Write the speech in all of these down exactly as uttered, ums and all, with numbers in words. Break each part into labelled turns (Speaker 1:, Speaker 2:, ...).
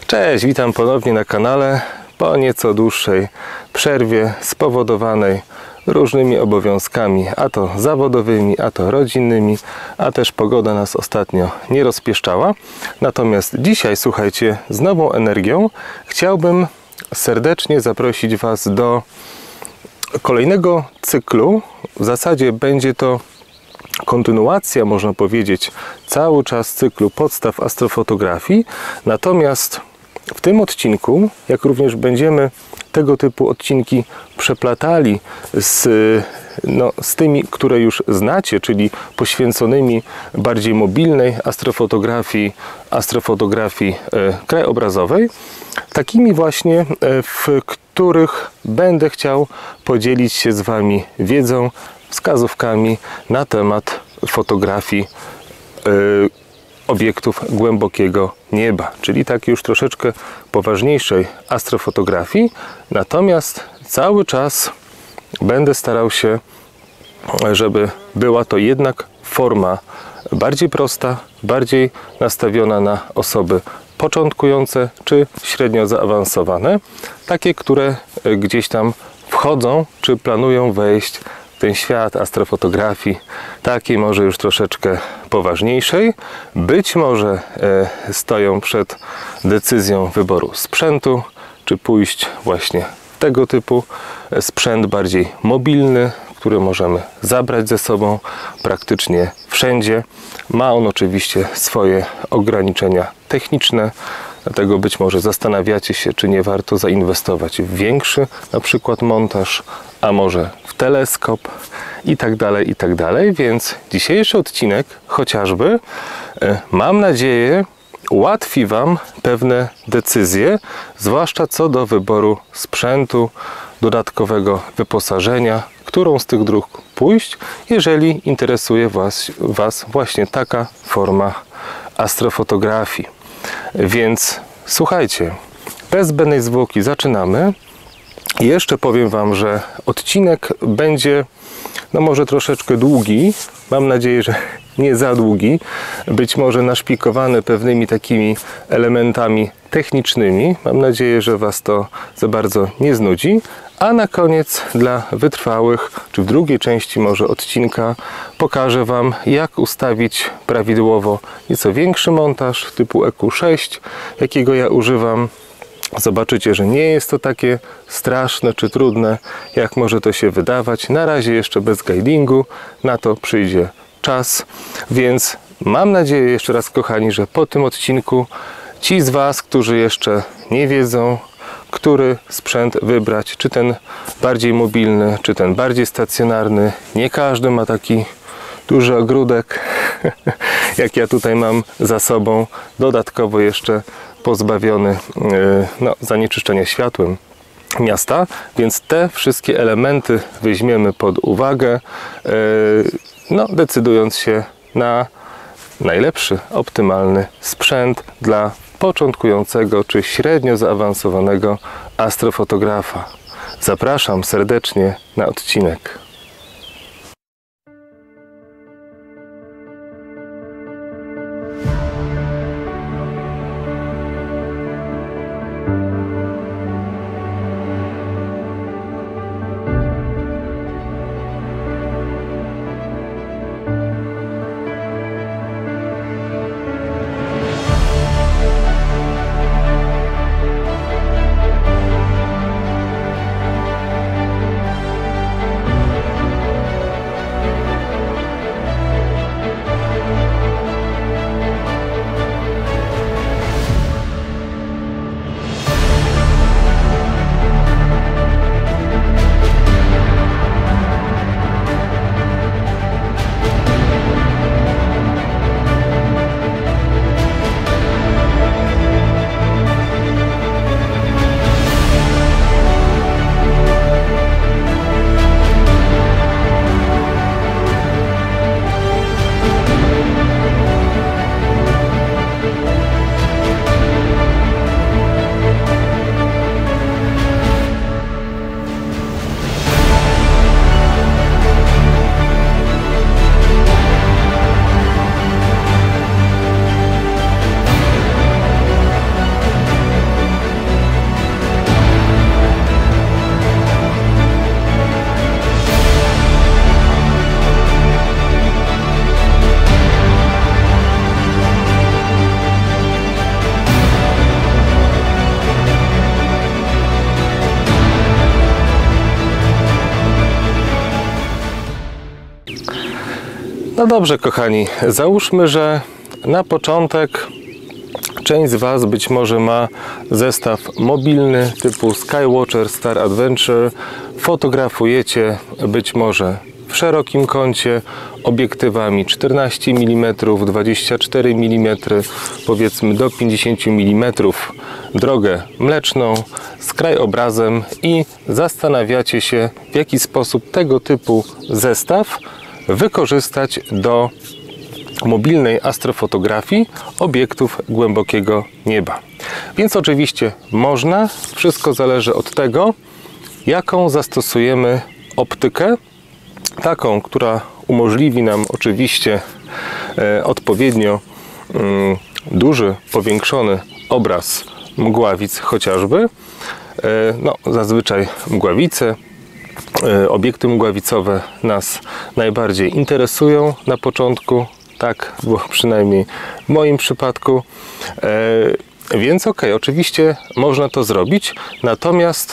Speaker 1: Cześć, witam ponownie na kanale po nieco dłuższej przerwie spowodowanej różnymi obowiązkami, a to zawodowymi, a to rodzinnymi, a też pogoda nas ostatnio nie rozpieszczała. Natomiast dzisiaj, słuchajcie, z nową energią chciałbym serdecznie zaprosić Was do kolejnego cyklu. W zasadzie będzie to kontynuacja, można powiedzieć, cały czas cyklu podstaw astrofotografii. Natomiast w tym odcinku, jak również będziemy tego typu odcinki przeplatali z, no, z tymi, które już znacie, czyli poświęconymi bardziej mobilnej astrofotografii, astrofotografii e, krajobrazowej, takimi właśnie, e, w których będę chciał podzielić się z Wami wiedzą, wskazówkami na temat fotografii e, obiektów głębokiego nieba, czyli tak już troszeczkę poważniejszej astrofotografii. Natomiast cały czas będę starał się, żeby była to jednak forma bardziej prosta, bardziej nastawiona na osoby początkujące czy średnio zaawansowane, takie, które gdzieś tam wchodzą czy planują wejść ten świat astrofotografii, takiej może już troszeczkę poważniejszej. Być może e, stoją przed decyzją wyboru sprzętu, czy pójść właśnie w tego typu sprzęt bardziej mobilny, który możemy zabrać ze sobą praktycznie wszędzie. Ma on oczywiście swoje ograniczenia techniczne, dlatego być może zastanawiacie się, czy nie warto zainwestować w większy na przykład montaż, a może w teleskop i tak dalej, i tak dalej. Więc dzisiejszy odcinek chociażby, mam nadzieję, ułatwi Wam pewne decyzje, zwłaszcza co do wyboru sprzętu, dodatkowego wyposażenia, którą z tych dróg pójść, jeżeli interesuje Was, was właśnie taka forma astrofotografii. Więc słuchajcie, bez zbędnej zwłoki zaczynamy. I jeszcze powiem Wam, że odcinek będzie no może troszeczkę długi, mam nadzieję, że nie za długi, być może naszpikowany pewnymi takimi elementami technicznymi. Mam nadzieję, że Was to za bardzo nie znudzi. A na koniec dla wytrwałych, czy w drugiej części może odcinka, pokażę Wam, jak ustawić prawidłowo nieco większy montaż typu E Q sześć, jakiego ja używam. Zobaczycie, że nie jest to takie straszne czy trudne, jak może to się wydawać. Na razie jeszcze bez guidingu, na to przyjdzie czas, więc mam nadzieję jeszcze raz, kochani, że po tym odcinku ci z Was, którzy jeszcze nie wiedzą, który sprzęt wybrać, czy ten bardziej mobilny, czy ten bardziej stacjonarny, nie każdy ma taki duży ogródek, jak ja tutaj mam za sobą, dodatkowo jeszcze pozbawiony no, zanieczyszczenia światłem miasta, więc te wszystkie elementy weźmiemy pod uwagę, no, decydując się na najlepszy, optymalny sprzęt dla początkującego czy średnio zaawansowanego astrofotografa. Zapraszam serdecznie na odcinek. No dobrze, kochani, załóżmy, że na początek część z Was być może ma zestaw mobilny typu Skywatcher Star Adventure. Fotografujecie być może w szerokim kącie obiektywami czternaście milimetrów, dwadzieścia cztery milimetry, powiedzmy do pięćdziesiąt milimetrów, drogę mleczną z krajobrazem i zastanawiacie się, w jaki sposób tego typu zestaw wykorzystać do mobilnej astrofotografii obiektów głębokiego nieba. Więc oczywiście można, wszystko zależy od tego, jaką zastosujemy optykę, taką, która umożliwi nam oczywiście e, odpowiednio mm, duży, powiększony obraz mgławic chociażby. E, no, zazwyczaj mgławice, e, obiekty mgławicowe nas najbardziej interesują na początku. Tak było przynajmniej w moim przypadku. E, więc ok, oczywiście można to zrobić, natomiast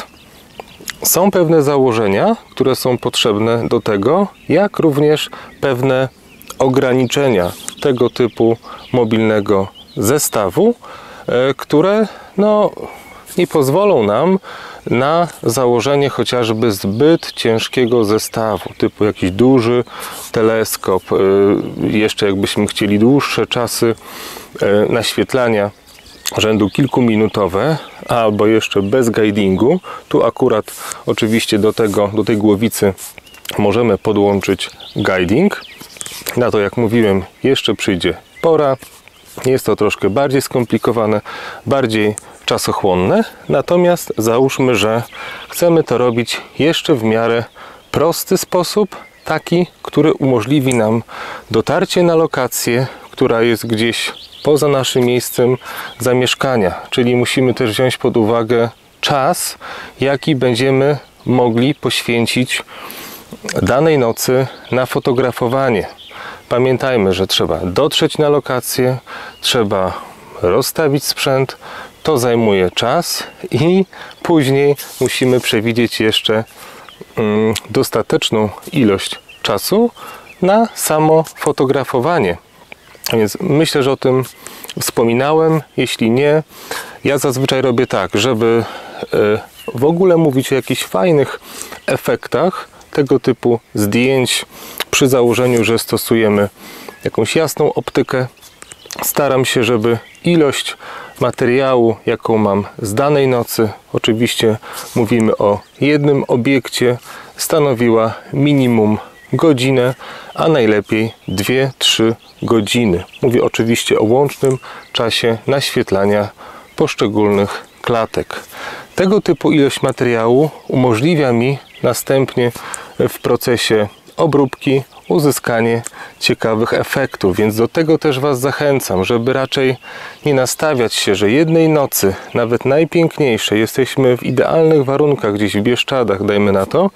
Speaker 1: są pewne założenia, które są potrzebne do tego, jak również pewne ograniczenia tego typu mobilnego zestawu, e, które no, nie pozwolą nam na założenie chociażby zbyt ciężkiego zestawu, typu jakiś duży teleskop, jeszcze jakbyśmy chcieli dłuższe czasy naświetlania rzędu kilkuminutowe, albo jeszcze bez guidingu. Tu akurat oczywiście do tego, do tej głowicy możemy podłączyć guiding. Na to, jak mówiłem, jeszcze przyjdzie pora. Jest to troszkę bardziej skomplikowane, bardziej czasochłonne, natomiast załóżmy, że chcemy to robić jeszcze w miarę prosty sposób, taki, który umożliwi nam dotarcie na lokację, która jest gdzieś poza naszym miejscem zamieszkania, czyli musimy też wziąć pod uwagę czas, jaki będziemy mogli poświęcić danej nocy na fotografowanie. Pamiętajmy, że trzeba dotrzeć na lokację, trzeba rozstawić sprzęt, to zajmuje czas i później musimy przewidzieć jeszcze mm, dostateczną ilość czasu na samo fotografowanie. Więc myślę, że o tym wspominałem. Jeśli nie, ja zazwyczaj robię tak, żeby y, w ogóle mówić o jakichś fajnych efektach tego typu zdjęć przy założeniu, że stosujemy jakąś jasną optykę. Staram się, żeby ilość materiału, jaką mam z danej nocy, oczywiście mówimy o jednym obiekcie, stanowiła minimum godzinę, a najlepiej dwie trzy godziny. Mówię oczywiście o łącznym czasie naświetlania poszczególnych klatek. Tego typu ilość materiału umożliwia mi następnie w procesie obróbki uzyskanie ciekawych efektów, więc do tego też Was zachęcam, żeby raczej nie nastawiać się, że jednej nocy, nawet najpiękniejszej, jesteśmy w idealnych warunkach gdzieś w Bieszczadach, dajmy na to,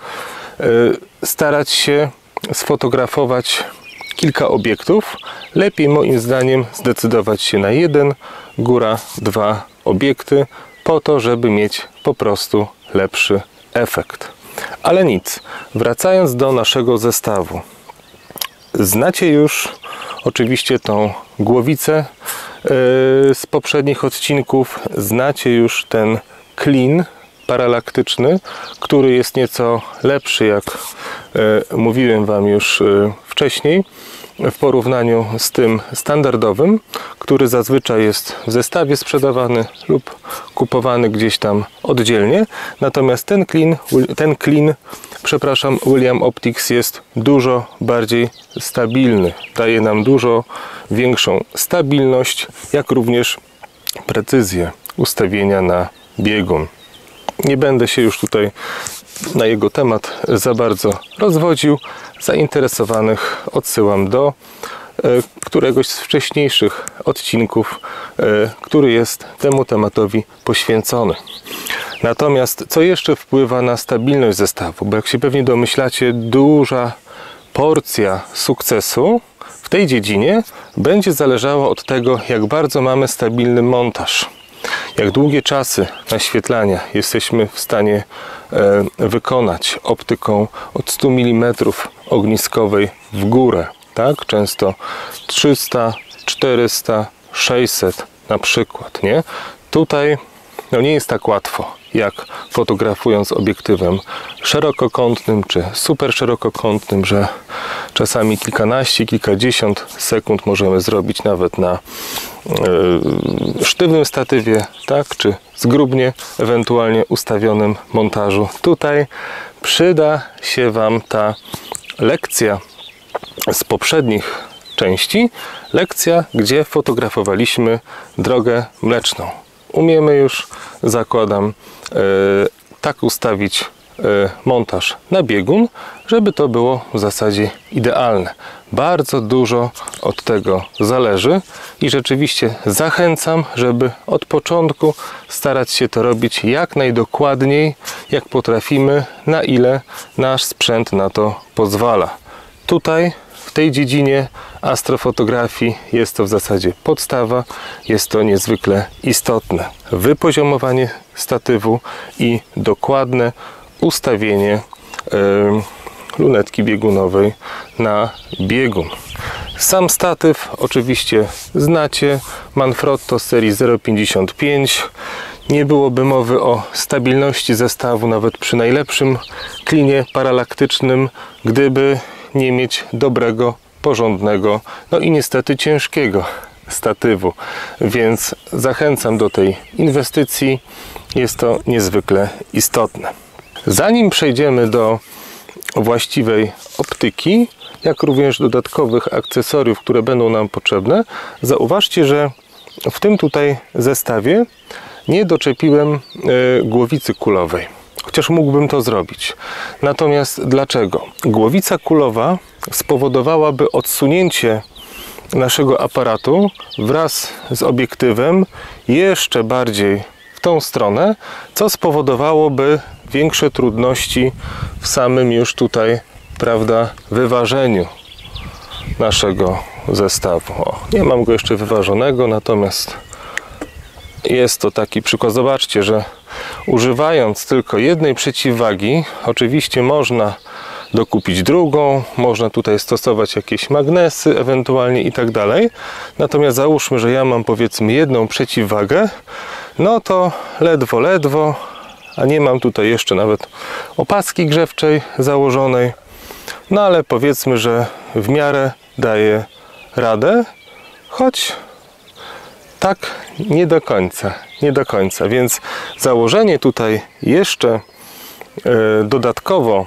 Speaker 1: starać się sfotografować kilka obiektów. Lepiej moim zdaniem zdecydować się na jeden, góra dwa obiekty, po to, żeby mieć po prostu lepszy efekt. Ale nic, wracając do naszego zestawu. Znacie już oczywiście tą głowicę yy, z poprzednich odcinków. Znacie już ten klin paralaktyczny, który jest nieco lepszy, jak yy, mówiłem Wam już yy, wcześniej, w porównaniu z tym standardowym, który zazwyczaj jest w zestawie sprzedawany lub kupowany gdzieś tam oddzielnie. Natomiast ten klin, ten klin, przepraszam, William Optics jest dużo bardziej stabilny. Daje nam dużo większą stabilność, jak również precyzję ustawienia na biegun. Nie będę się już tutaj na jego temat za bardzo rozwodził. Zainteresowanych odsyłam do e, któregoś z wcześniejszych odcinków, e, który jest temu tematowi poświęcony. Natomiast co jeszcze wpływa na stabilność zestawu? Bo jak się pewnie domyślacie, duża porcja sukcesu w tej dziedzinie będzie zależała od tego, jak bardzo mamy stabilny montaż. Jak długie czasy naświetlania jesteśmy w stanie e, wykonać optyką od stu milimetrów ogniskowej w górę, tak? Często trzysta, czterysta, sześćset na przykład, nie? Tutaj no nie jest tak łatwo, jak fotografując obiektywem szerokokątnym czy super szerokokątnym, że czasami kilkanaście, kilkadziesiąt sekund możemy zrobić nawet na yy, sztywnym statywie, tak? Czy zgrubnie, ewentualnie ustawionym montażu. Tutaj przyda się Wam ta lekcja z poprzednich części, lekcja, gdzie fotografowaliśmy drogę mleczną. Umiemy już, zakładam, yy, tak ustawić yy, montaż na biegun, żeby to było w zasadzie idealne. Bardzo dużo od tego zależy i rzeczywiście zachęcam, żeby od początku starać się to robić jak najdokładniej, jak potrafimy, na ile nasz sprzęt na to pozwala. Tutaj w tej dziedzinie astrofotografii jest to w zasadzie podstawa, jest to niezwykle istotne. Wypoziomowanie statywu i dokładne ustawienie yy, lunetki biegunowej na biegun. Sam statyw oczywiście znacie, Manfrotto z serii zero pięćdziesiąt pięć. Nie byłoby mowy o stabilności zestawu nawet przy najlepszym klinie paralaktycznym, gdyby nie mieć dobrego, porządnego, no i niestety ciężkiego statywu. Więc zachęcam do tej inwestycji. Jest to niezwykle istotne. Zanim przejdziemy do właściwej optyki, jak również dodatkowych akcesoriów, które będą nam potrzebne, zauważcie, że w tym tutaj zestawie nie doczepiłem y, głowicy kulowej. Chociaż mógłbym to zrobić. Natomiast dlaczego? Głowica kulowa spowodowałaby odsunięcie naszego aparatu wraz z obiektywem jeszcze bardziej w tą stronę, co spowodowałoby większe trudności w samym już tutaj, prawda, wyważeniu naszego zestawu. O, nie mam go jeszcze wyważonego, natomiast jest to taki przykład. Zobaczcie, że używając tylko jednej przeciwwagi, oczywiście można dokupić drugą, można tutaj stosować jakieś magnesy ewentualnie i tak dalej. Natomiast załóżmy, że ja mam powiedzmy jedną przeciwwagę, no to ledwo, ledwo, a nie mam tutaj jeszcze nawet opaski grzewczej założonej, no ale powiedzmy, że w miarę daje radę, choć tak nie do końca, nie do końca, więc założenie tutaj jeszcze e, dodatkowo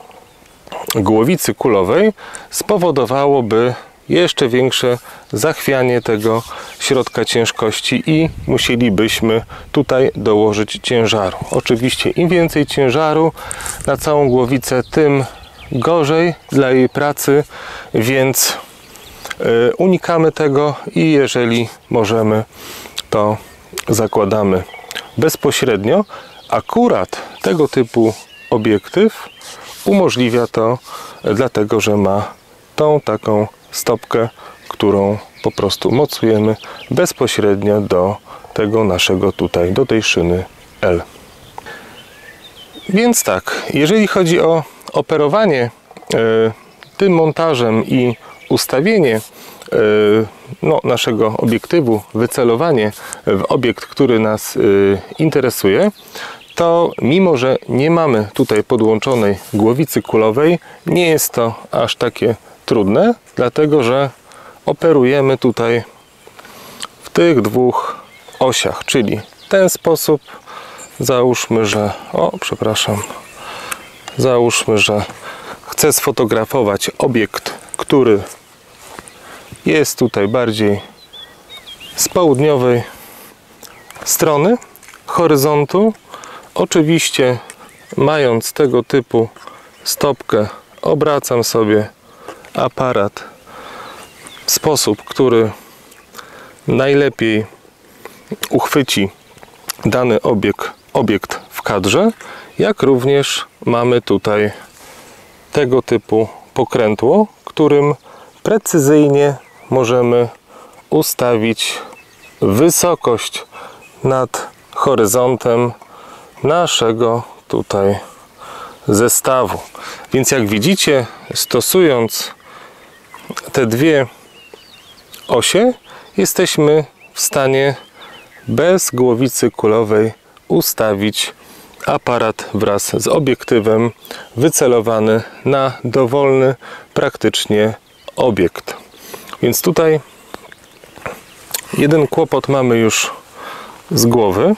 Speaker 1: głowicy kulowej spowodowałoby jeszcze większe zachwianie tego środka ciężkości i musielibyśmy tutaj dołożyć ciężaru. Oczywiście im więcej ciężaru na całą głowicę, tym gorzej dla jej pracy, więc unikamy tego i jeżeli możemy, to zakładamy bezpośrednio. Akurat tego typu obiektyw umożliwia to, dlatego że ma tą taką stopkę, którą po prostu mocujemy bezpośrednio do tego naszego tutaj, do tej szyny L. Więc tak, jeżeli chodzi o operowanie y, tym montażem i ustawienie y, no, naszego obiektywu, wycelowanie w obiekt, który nas y, interesuje, to mimo, że nie mamy tutaj podłączonej głowicy kulowej, nie jest to aż takie trudne, dlatego że operujemy tutaj w tych dwóch osiach, czyli w ten sposób. Załóżmy, że o, przepraszam, załóżmy, że chcę sfotografować obiekt, który jest tutaj bardziej z południowej strony horyzontu. Oczywiście, mając tego typu stopkę, obracam sobie aparat w sposób, który najlepiej uchwyci dany obiekt, obiekt w kadrze, jak również mamy tutaj tego typu pokrętło, którym precyzyjnie możemy ustawić wysokość nad horyzontem naszego tutaj zestawu. Więc jak widzicie, stosując te dwie osie jesteśmy w stanie bez głowicy kulowej ustawić aparat wraz z obiektywem wycelowany na dowolny praktycznie obiekt. Więc tutaj jeden kłopot mamy już z głowy.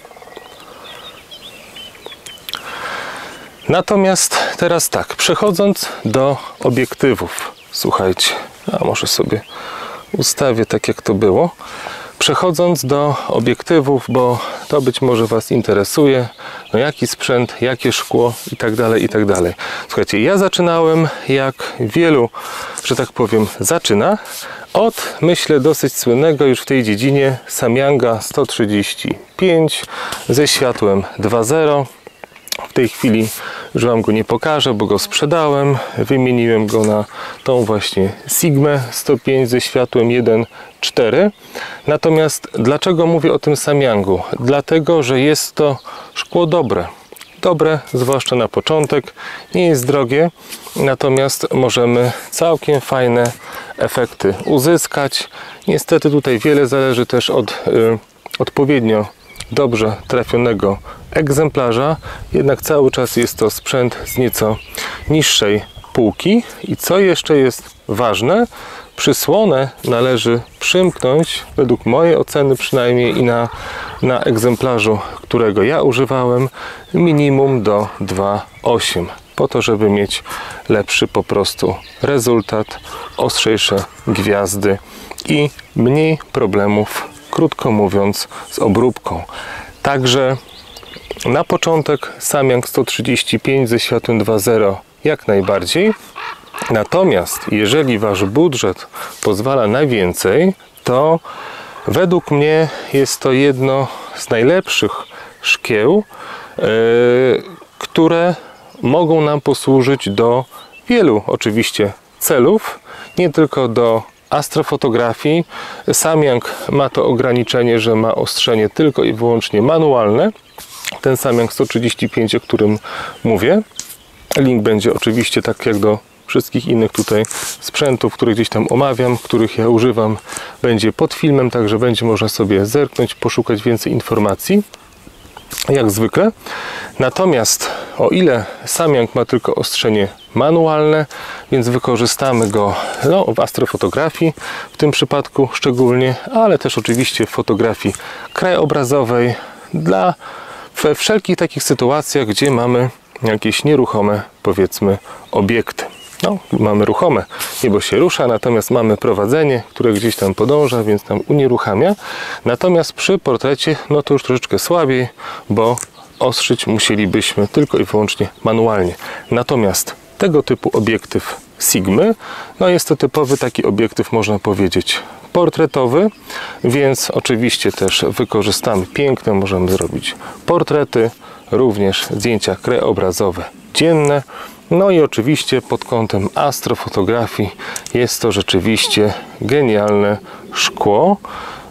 Speaker 1: Natomiast teraz tak, przechodząc do obiektywów, słuchajcie, a może sobie ustawię tak jak to było. Przechodząc do obiektywów, bo to być może Was interesuje, no jaki sprzęt, jakie szkło i tak dalej, i tak dalej. Słuchajcie, ja zaczynałem jak wielu, że tak powiem, zaczyna od, myślę, dosyć słynnego już w tej dziedzinie Samyanga sto trzydzieści pięć ze światłem dwa zero. W tej chwili już Wam go nie pokażę, bo go sprzedałem. Wymieniłem go na tą właśnie Sigmę sto pięć ze światłem jeden cztery. Natomiast dlaczego mówię o tym Samyangu? Dlatego, że jest to szkło dobre. Dobre, zwłaszcza na początek. Nie jest drogie, natomiast możemy całkiem fajne efekty uzyskać. Niestety tutaj wiele zależy też od y, odpowiednio dobrze trafionego egzemplarza, jednak cały czas jest to sprzęt z nieco niższej półki. I co jeszcze jest ważne, przysłonę należy przymknąć, według mojej oceny przynajmniej, i na, na egzemplarzu, którego ja używałem, minimum do dwa osiem, po to, żeby mieć lepszy po prostu rezultat, ostrzejsze gwiazdy i mniej problemów, krótko mówiąc, z obróbką. Także na początek Samyang sto trzydzieści pięć ze światłem dwa zero jak najbardziej. Natomiast jeżeli Wasz budżet pozwala na więcej, to według mnie jest to jedno z najlepszych szkieł, yy, które mogą nam posłużyć do wielu oczywiście celów, nie tylko do astrofotografii. Samyang ma to ograniczenie, że ma ostrzenie tylko i wyłącznie manualne. Ten Samyang sto trzydzieści pięć, o którym mówię. Link będzie oczywiście, tak jak do wszystkich innych tutaj sprzętów, które gdzieś tam omawiam, których ja używam, będzie pod filmem, także będzie można sobie zerknąć, poszukać więcej informacji, jak zwykle. Natomiast o ile Samyang ma tylko ostrzenie manualne, więc wykorzystamy go no, w astrofotografii w tym przypadku szczególnie, ale też oczywiście w fotografii krajobrazowej, dla we wszelkich takich sytuacjach, gdzie mamy jakieś nieruchome, powiedzmy, obiekty. No, mamy ruchome, niebo się rusza, natomiast mamy prowadzenie, które gdzieś tam podąża, więc nam unieruchamia. Natomiast przy portrecie, no to już troszeczkę słabiej, bo ostrzyć musielibyśmy tylko i wyłącznie manualnie. Natomiast tego typu obiektyw Sigmy, no jest to typowy taki obiektyw, można powiedzieć, portretowy, więc oczywiście też wykorzystamy piękne, możemy zrobić portrety, również zdjęcia krajobrazowe dzienne. No i oczywiście pod kątem astrofotografii jest to rzeczywiście genialne szkło.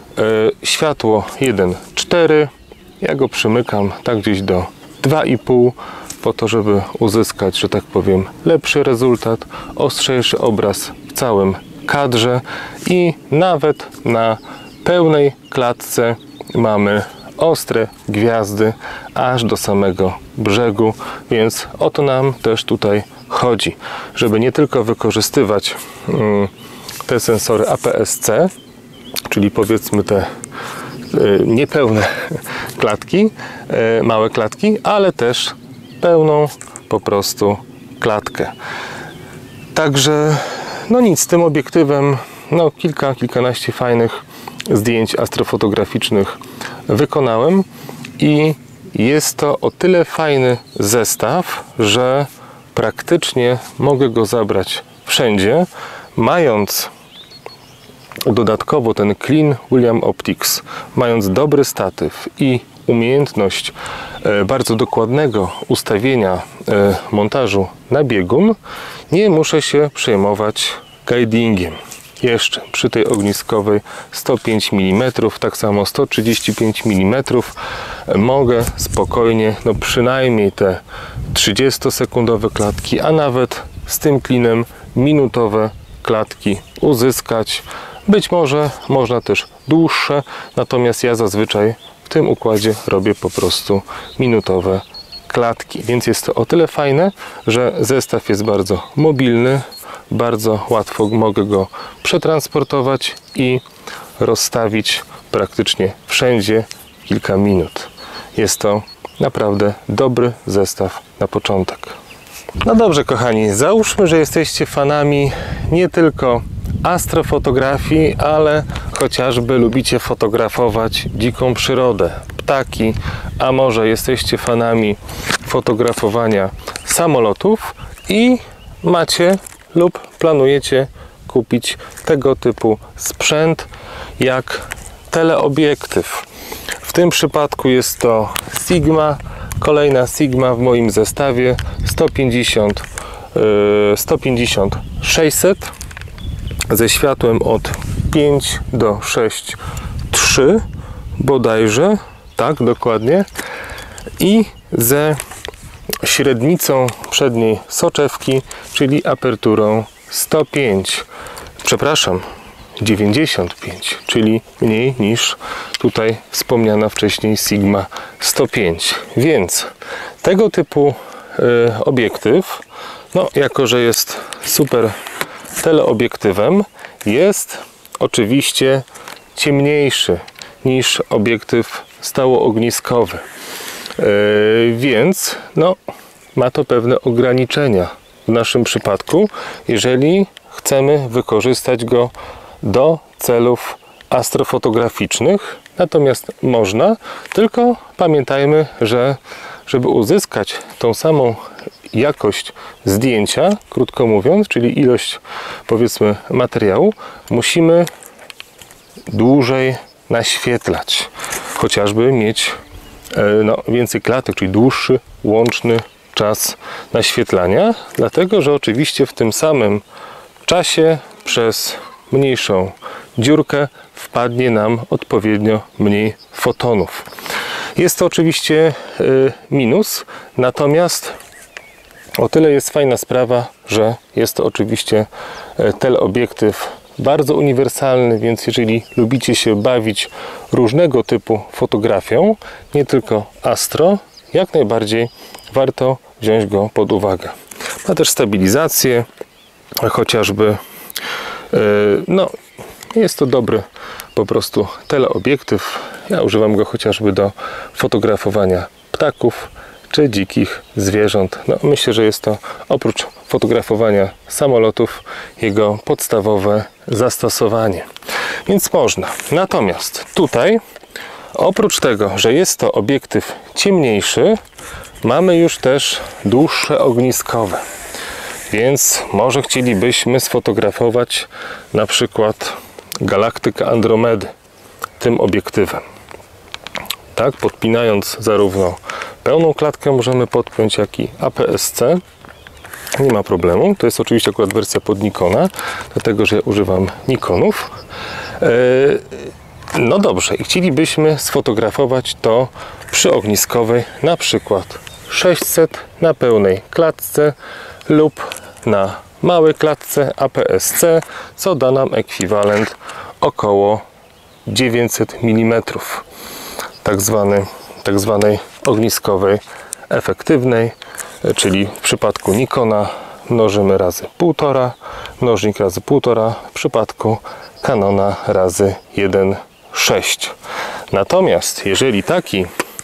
Speaker 1: Światło jeden cztery, ja go przymykam tak gdzieś do dwa i pół, po to, żeby uzyskać, że tak powiem, lepszy rezultat, ostrzejszy obraz w całym kadrze i nawet na pełnej klatce mamy ostre gwiazdy aż do samego brzegu, więc o to nam też tutaj chodzi, żeby nie tylko wykorzystywać mm, te sensory A P S C, czyli powiedzmy te y, niepełne klatki, y, małe klatki, ale też pełną po prostu klatkę. Także no nic, z tym obiektywem no kilka, kilkanaście fajnych zdjęć astrofotograficznych wykonałem i jest to o tyle fajny zestaw, że praktycznie mogę go zabrać wszędzie, mając dodatkowo ten Clean William Optics, mając dobry statyw i umiejętność e, bardzo dokładnego ustawienia e, montażu na biegun, nie muszę się przejmować guidingiem. Jeszcze przy tej ogniskowej sto pięć milimetrów, tak samo sto trzydzieści pięć milimetrów, mogę spokojnie, no przynajmniej te trzydziestosekundowe klatki, a nawet z tym klinem minutowe klatki uzyskać. Być może można też dłuższe, natomiast ja zazwyczaj w tym układzie robię po prostu minutowe klatki, więc jest to o tyle fajne, że zestaw jest bardzo mobilny, bardzo łatwo mogę go przetransportować i rozstawić praktycznie wszędzie w kilka minut. Jest to naprawdę dobry zestaw na początek. No dobrze, kochani, załóżmy, że jesteście fanami nie tylko astrofotografii, ale chociażby lubicie fotografować dziką przyrodę, ptaki, a może jesteście fanami fotografowania samolotów i macie lub planujecie kupić tego typu sprzęt jak teleobiektyw. W tym przypadku jest to Sigma, kolejna Sigma w moim zestawie sto pięćdziesiąt sześćset ze światłem od pięć do sześć trzy bodajże, tak dokładnie, i ze średnicą przedniej soczewki, czyli aperturą sto pięć, przepraszam, dziewięćdziesiąt pięć, czyli mniej niż tutaj wspomniana wcześniej Sigma sto pięć. Więc tego typu y, obiektyw, no jako że jest super teleobiektywem, jest oczywiście ciemniejszy niż obiektyw stałoogniskowy, yy, więc no, ma to pewne ograniczenia w naszym przypadku, jeżeli chcemy wykorzystać go do celów astrofotograficznych. Natomiast można, tylko pamiętajmy, że żeby uzyskać tą samą jakość zdjęcia, krótko mówiąc, czyli ilość, powiedzmy, materiału, musimy dłużej naświetlać, chociażby mieć no, więcej klatek, czyli dłuższy łączny czas naświetlania, dlatego że oczywiście w tym samym czasie przez mniejszą dziurkę wpadnie nam odpowiednio mniej fotonów. Jest to oczywiście minus, natomiast o tyle jest fajna sprawa, że jest to oczywiście teleobiektyw bardzo uniwersalny, więc jeżeli lubicie się bawić różnego typu fotografią, nie tylko astro, jak najbardziej warto wziąć go pod uwagę. Ma też stabilizację, chociażby, no jest to dobry po prostu teleobiektyw. Ja używam go chociażby do fotografowania ptaków czy dzikich zwierząt. No, myślę, że jest to oprócz fotografowania samolotów jego podstawowe zastosowanie. Więc można. Natomiast tutaj oprócz tego, że jest to obiektyw ciemniejszy, mamy już też dłuższe ogniskowe. Więc może chcielibyśmy sfotografować na przykład galaktykę Andromedy tym obiektywem. Tak, podpinając zarówno pełną klatkę możemy podpiąć, jak i A P S C. Nie ma problemu. To jest oczywiście akurat wersja pod Nikona, dlatego że ja używam Nikonów. No dobrze, i chcielibyśmy sfotografować to przy ogniskowej, na przykład sześćset na pełnej klatce lub na małej klatce A P S C, co da nam ekwiwalent około dziewięćset milimetrów, tak, zwany, tak zwanej ogniskowej efektywnej, czyli w przypadku Nikona mnożymy razy półtora, mnożnik razy półtora, w przypadku Canona razy jeden przecinek sześć. Natomiast jeżeli taki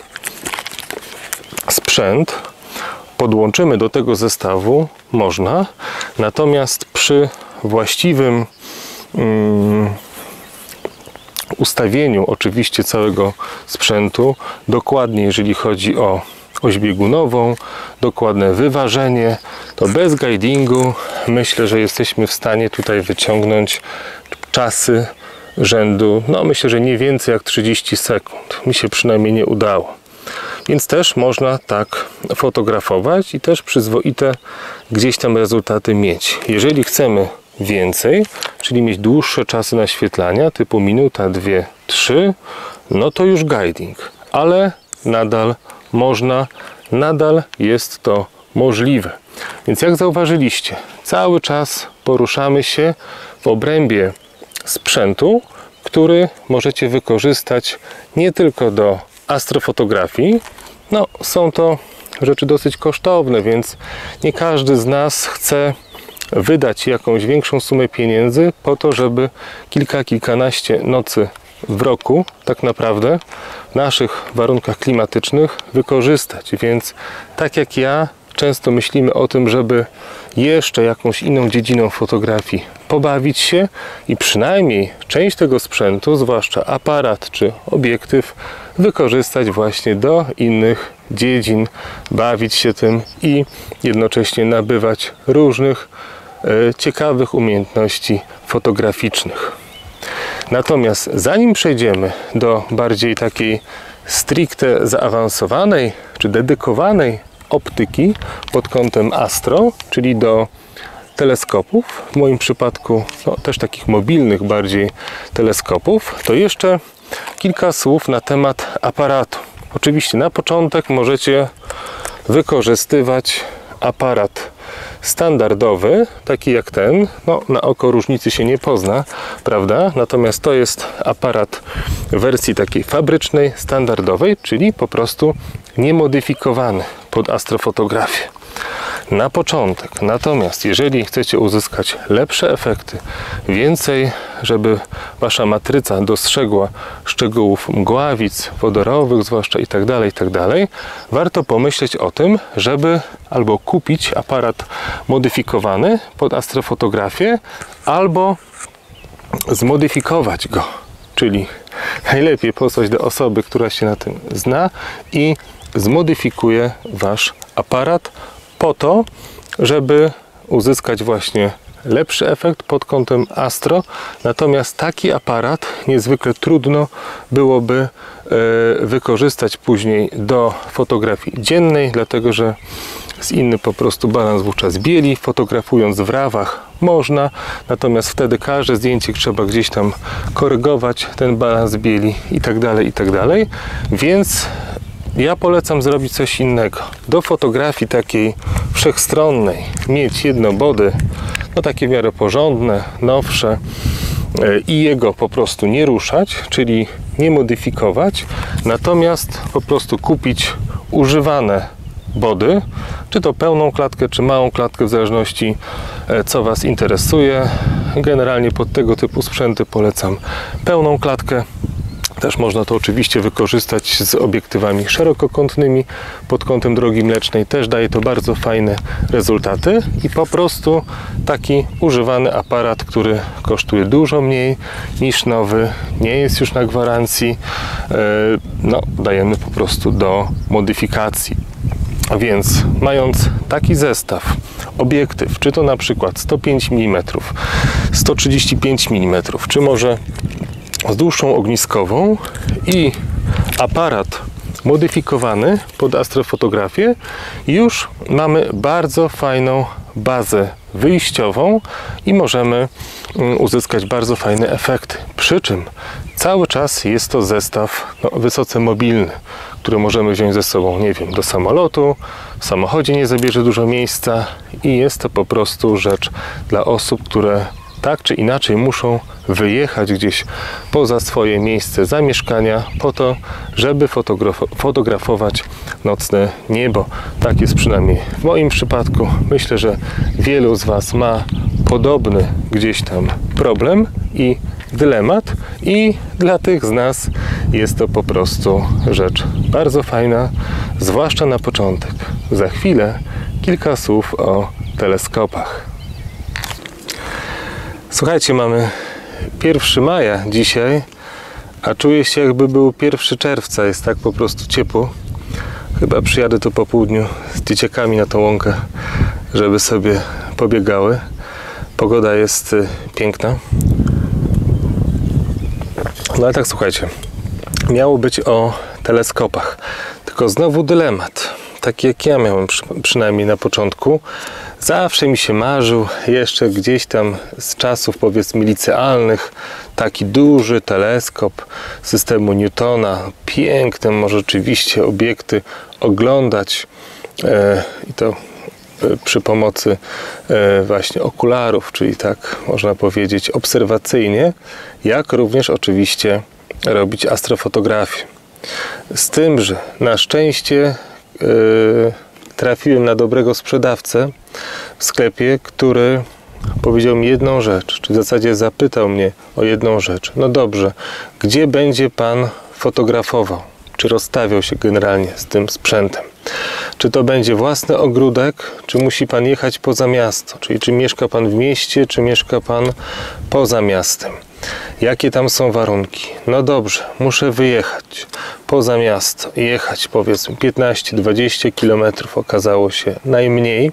Speaker 1: sprzęt podłączymy do tego zestawu, można, natomiast przy właściwym um, ustawieniu oczywiście całego sprzętu, dokładnie jeżeli chodzi o oś biegunową, dokładne wyważenie, to bez guidingu myślę, że jesteśmy w stanie tutaj wyciągnąć czasy rzędu, no myślę, że nie więcej jak trzydzieści sekund. Mi się przynajmniej nie udało. Więc też można tak fotografować i też przyzwoite gdzieś tam rezultaty mieć. Jeżeli chcemy więcej, czyli mieć dłuższe czasy naświetlania, typu minuta, dwie, trzy, no to już guiding. Ale nadal można, nadal jest to możliwe. Więc jak zauważyliście, cały czas poruszamy się w obrębie sprzętu, który możecie wykorzystać nie tylko do astrofotografii. No, są to rzeczy dosyć kosztowne, więc nie każdy z nas chce wydać jakąś większą sumę pieniędzy po to, żeby kilka, kilkanaście nocy w roku tak naprawdę w naszych warunkach klimatycznych wykorzystać. Więc tak jak ja, często myślimy o tym, żeby jeszcze jakąś inną dziedziną fotografii pobawić się i przynajmniej część tego sprzętu, zwłaszcza aparat czy obiektyw, wykorzystać właśnie do innych dziedzin, bawić się tym i jednocześnie nabywać różnych e, ciekawych umiejętności fotograficznych. Natomiast zanim przejdziemy do bardziej takiej stricte zaawansowanej czy dedykowanej optyki pod kątem astro, czyli do teleskopów, w moim przypadku no, też takich mobilnych bardziej teleskopów, to jeszcze kilka słów na temat aparatu. Oczywiście na początek możecie wykorzystywać aparat standardowy, taki jak ten. No, na oko różnicy się nie pozna, prawda? Natomiast to jest aparat w wersji takiej fabrycznej, standardowej, czyli po prostu niemodyfikowany pod astrofotografię. Na początek. Natomiast jeżeli chcecie uzyskać lepsze efekty, więcej, żeby wasza matryca dostrzegła szczegółów mgławic, wodorowych zwłaszcza i tak dalej, i tak dalej, warto pomyśleć o tym, żeby albo kupić aparat modyfikowany pod astrofotografię, albo zmodyfikować go. Czyli najlepiej posłać do osoby, która się na tym zna i zmodyfikuje wasz aparat po to, żeby uzyskać właśnie lepszy efekt pod kątem astro. Natomiast taki aparat niezwykle trudno byłoby e, wykorzystać później do fotografii dziennej, dlatego że jest inny po prostu balans wówczas bieli. Fotografując w rawach można, natomiast wtedy każde zdjęcie trzeba gdzieś tam korygować ten balans bieli i tak dalej, i tak dalej. Więc ja polecam zrobić coś innego. Do fotografii takiej wszechstronnej mieć jednobody, no takie w miarę porządne, nowsze i jego po prostu nie ruszać, czyli nie modyfikować, natomiast po prostu kupić używane body, czy to pełną klatkę, czy małą klatkę, w zależności co was interesuje. Generalnie pod tego typu sprzęty polecam pełną klatkę. Też można to oczywiście wykorzystać z obiektywami szerokokątnymi pod kątem drogi mlecznej. Też daje to bardzo fajne rezultaty i po prostu taki używany aparat, który kosztuje dużo mniej niż nowy, nie jest już na gwarancji, no, dajemy po prostu do modyfikacji. A więc mając taki zestaw, obiektyw, czy to na przykład sto pięć milimetrów, sto trzydzieści pięć milimetrów, czy może z dłuższą ogniskową i aparat modyfikowany pod astrofotografię, już mamy bardzo fajną bazę wyjściową i możemy uzyskać bardzo fajne efekty. Przy czym cały czas jest to zestaw no, wysoce mobilny, który możemy wziąć ze sobą, nie wiem, do samolotu. W samochodzie nie zabierze dużo miejsca i jest to po prostu rzecz dla osób, które tak czy inaczej muszą wyjechać gdzieś poza swoje miejsce zamieszkania po to, żeby fotograf fotografować nocne niebo. Tak jest przynajmniej w moim przypadku. Myślę, że wielu z was ma podobny gdzieś tam problem i dylemat, i dla tych z nas jest to po prostu rzecz bardzo fajna, zwłaszcza na początek. Za chwilę kilka słów o teleskopach. Słuchajcie, mamy pierwszego maja dzisiaj, a czuję się, jakby był pierwszego czerwca. Jest tak po prostu ciepło. Chyba przyjadę tu po południu z dzieciakami na tą łąkę, żeby sobie pobiegały. Pogoda jest piękna. No ale tak, słuchajcie, miało być o teleskopach, tylko znowu dylemat, taki jak ja miałem przy, przynajmniej na początku. Zawsze mi się marzył jeszcze gdzieś tam z czasów, powiedzmy, licealnych, taki duży teleskop systemu Newtona, piękne, może rzeczywiście obiekty oglądać e, i to przy pomocy właśnie okularów, czyli tak można powiedzieć obserwacyjnie, jak również oczywiście robić astrofotografię. Z tym, że na szczęście trafiłem na dobrego sprzedawcę w sklepie, który powiedział mi jedną rzecz, czy w zasadzie zapytał mnie o jedną rzecz. No dobrze, gdzie będzie pan fotografował? Czy rozstawiał się generalnie z tym sprzętem? Czy to będzie własny ogródek, czy musi pan jechać poza miasto? Czyli czy mieszka pan w mieście, czy mieszka pan poza miastem? Jakie tam są warunki? No dobrze, muszę wyjechać poza miasto, jechać powiedzmy piętnaście dwadzieścia kilometrów, okazało się najmniej,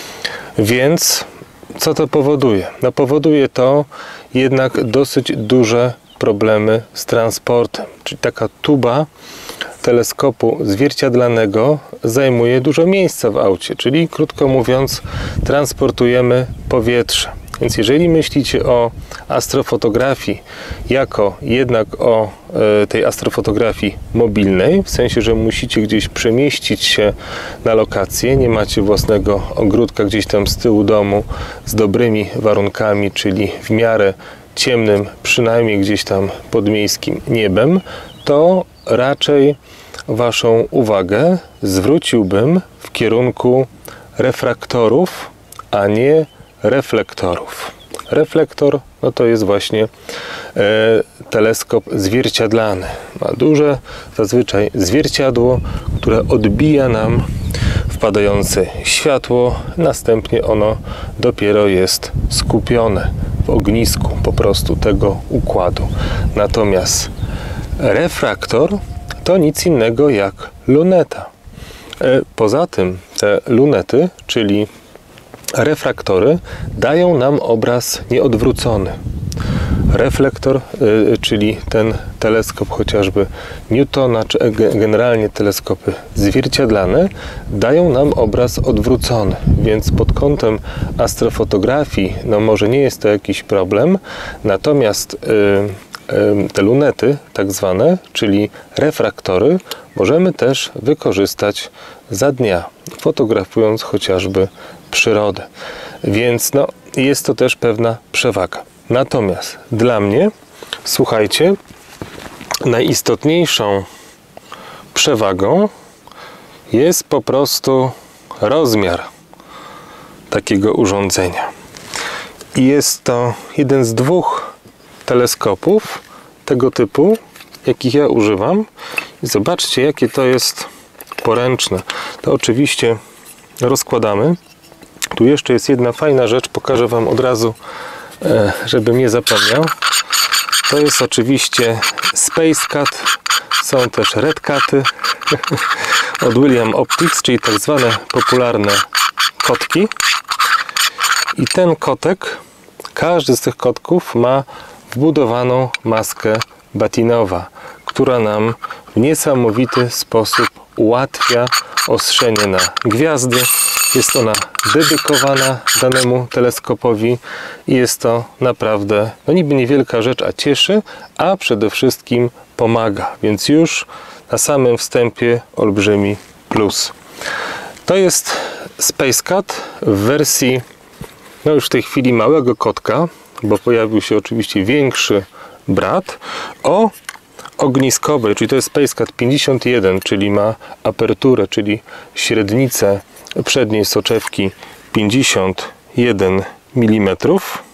Speaker 1: więc co to powoduje? No powoduje to jednak dosyć duże problemy z transportem, czyli taka tuba teleskopu zwierciadlanego zajmuje dużo miejsca w aucie, czyli krótko mówiąc transportujemy powietrze. Więc jeżeli myślicie o astrofotografii jako jednak o e, tej astrofotografii mobilnej, w sensie, że musicie gdzieś przemieścić się na lokację, nie macie własnego ogródka gdzieś tam z tyłu domu z dobrymi warunkami, czyli w miarę ciemnym, przynajmniej gdzieś tam pod miejskim niebem, to raczej waszą uwagę zwróciłbym w kierunku refraktorów, a nie reflektorów. Reflektor no to jest właśnie e, teleskop zwierciadlany. Ma duże zazwyczaj zwierciadło, które odbija nam wpadające światło, następnie ono dopiero jest skupione w ognisku po prostu tego układu. Natomiast refraktor to nic innego jak luneta. E, poza tym te lunety, czyli refraktory, dają nam obraz nieodwrócony. Reflektor, y, czyli ten teleskop chociażby Newtona, czy generalnie teleskopy zwierciadlane, dają nam obraz odwrócony, więc pod kątem astrofotografii no może nie jest to jakiś problem, natomiast y, y, te lunety tak zwane, czyli refraktory, możemy też wykorzystać za dnia, fotografując chociażby przyrodę. Więc no, jest to też pewna przewaga. Natomiast dla mnie, słuchajcie, najistotniejszą przewagą jest po prostu rozmiar takiego urządzenia. I jest to jeden z dwóch teleskopów tego typu, jakich ja używam. I zobaczcie, jakie to jest poręczne. To oczywiście rozkładamy. Tu jeszcze jest jedna fajna rzecz, pokażę wam od razu, żebym nie zapomniał. To jest oczywiście Space Cat, są też Red Caty od William Optics, czyli tak zwane popularne kotki. I ten kotek, każdy z tych kotków ma wbudowaną maskę Batinowa, która nam w niesamowity sposób ułatwia ostrzenie na gwiazdy. Jest ona dedykowana danemu teleskopowi i jest to naprawdę no niby niewielka rzecz, a cieszy, a przede wszystkim pomaga, więc już na samym wstępie olbrzymi plus. To jest Space Cat w wersji no już w tej chwili małego kotka, bo pojawił się oczywiście większy brat o ogniskowej, czyli to jest Space Cat pięćdziesiąt jeden, czyli ma aperturę, czyli średnicę przedniej soczewki pięćdziesiąt jeden milimetrów,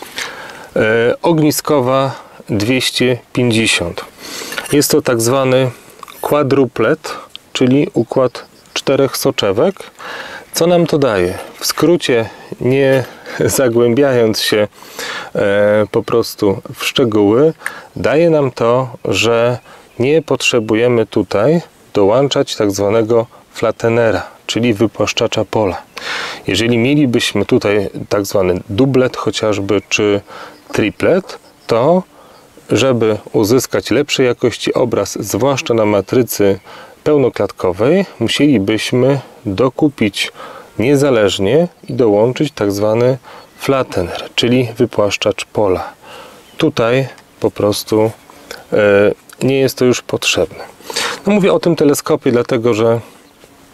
Speaker 1: e, ogniskowa dwieście pięćdziesiąt. Jest to tak zwany quadruplet, czyli układ czterech soczewek. Co nam to daje? W skrócie, nie zagłębiając się e, po prostu w szczegóły, daje nam to, że nie potrzebujemy tutaj dołączać tak zwanego flattenera, czyli wypłaszczacza pola. Jeżeli mielibyśmy tutaj tak zwany dublet chociażby, czy triplet, to żeby uzyskać lepszej jakości obraz, zwłaszcza na matrycy pełnoklatkowej, musielibyśmy dokupić niezależnie i dołączyć tak zwany flattener, czyli wypłaszczacz pola. Tutaj po prostu e, nie jest to już potrzebne. No mówię o tym teleskopie, dlatego że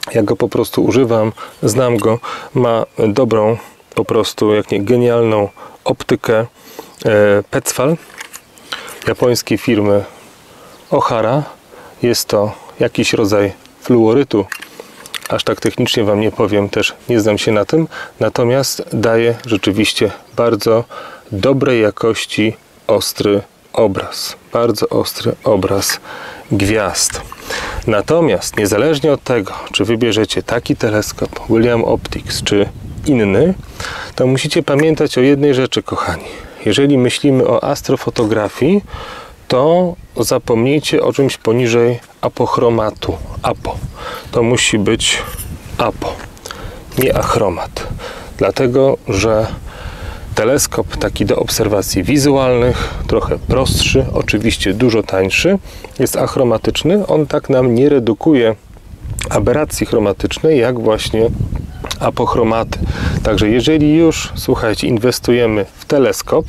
Speaker 1: Ja go po prostu używam, znam go, ma dobrą, po prostu jak nie genialną optykę e, Petzval, japońskiej firmy Ohara. Jest to jakiś rodzaj fluorytu, aż tak technicznie Wam nie powiem, też nie znam się na tym, natomiast daje rzeczywiście bardzo dobrej jakości ostry obraz, bardzo ostry obraz gwiazd. Natomiast niezależnie od tego, czy wybierzecie taki teleskop William Optics, czy inny, to musicie pamiętać o jednej rzeczy, kochani. Jeżeli myślimy o astrofotografii, to zapomnijcie o czymś poniżej apochromatu. Apo. To musi być apo, nie achromat. Dlatego, że teleskop taki do obserwacji wizualnych, trochę prostszy, oczywiście dużo tańszy, jest achromatyczny. On tak nam nie redukuje aberracji chromatycznej, jak właśnie apochromaty. Także jeżeli już, słuchajcie, inwestujemy w teleskop,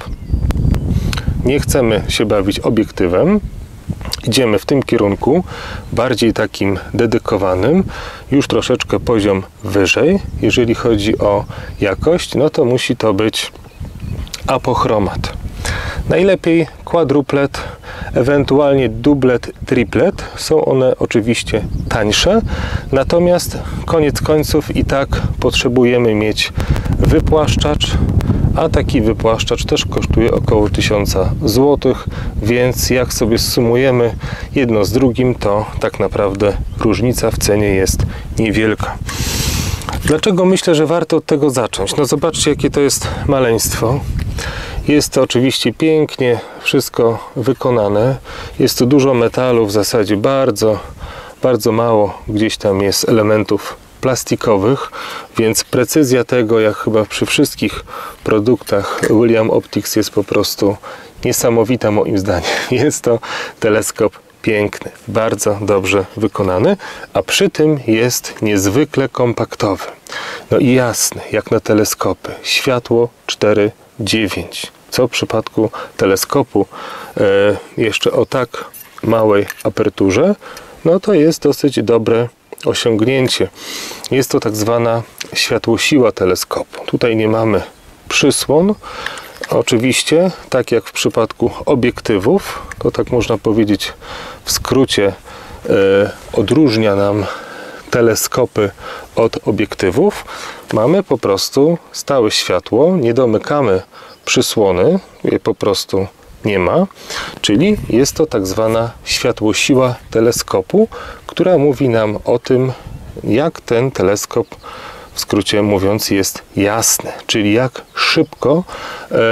Speaker 1: nie chcemy się bawić obiektywem, idziemy w tym kierunku, bardziej takim dedykowanym, już troszeczkę poziom wyżej. Jeżeli chodzi o jakość, no to musi to być apochromat. Najlepiej kwadruplet, ewentualnie dublet, triplet. Są one oczywiście tańsze, natomiast koniec końców i tak potrzebujemy mieć wypłaszczacz, a taki wypłaszczacz też kosztuje około tysiąc złotych, więc jak sobie zsumujemy jedno z drugim, to tak naprawdę różnica w cenie jest niewielka. Dlaczego myślę, że warto od tego zacząć? No zobaczcie, jakie to jest maleństwo. Jest to oczywiście pięknie wszystko wykonane. Jest tu dużo metalu, w zasadzie bardzo, bardzo mało gdzieś tam jest elementów plastikowych, więc precyzja tego, jak chyba przy wszystkich produktach William Optics, jest po prostu niesamowita moim zdaniem. Jest to teleskop piękny, bardzo dobrze wykonany, a przy tym jest niezwykle kompaktowy. No i jasny, jak na teleskopy. Światło cztery dziewięć. Co w przypadku teleskopu e, jeszcze o tak małej aperturze, no to jest dosyć dobre osiągnięcie. Jest to tak zwana światłosiła teleskopu. Tutaj nie mamy przysłon. Oczywiście, tak jak w przypadku obiektywów, to tak można powiedzieć w skrócie, e, odróżnia nam teleskopy od obiektywów. Mamy po prostu stałe światło, nie domykamy przysłony, jej po prostu nie ma, czyli jest to tak zwana światłosiła teleskopu, która mówi nam o tym, jak ten teleskop, w skrócie mówiąc, jest jasny, czyli jak szybko e, e,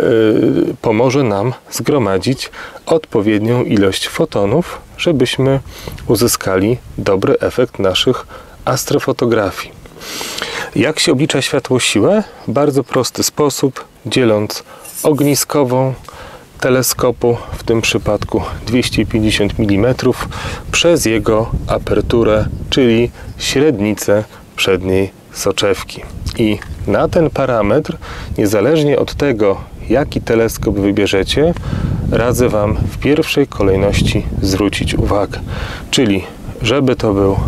Speaker 1: pomoże nam zgromadzić odpowiednią ilość fotonów, żebyśmy uzyskali dobry efekt naszych astrofotografii. Jak się oblicza światłosiłę? W bardzo prosty sposób, dzieląc ogniskową teleskopu, w tym przypadku dwieście pięćdziesiąt milimetrów, przez jego aperturę, czyli średnicę przedniej soczewki. I na ten parametr, niezależnie od tego, jaki teleskop wybierzecie, radzę Wam w pierwszej kolejności zwrócić uwagę. Czyli żeby to był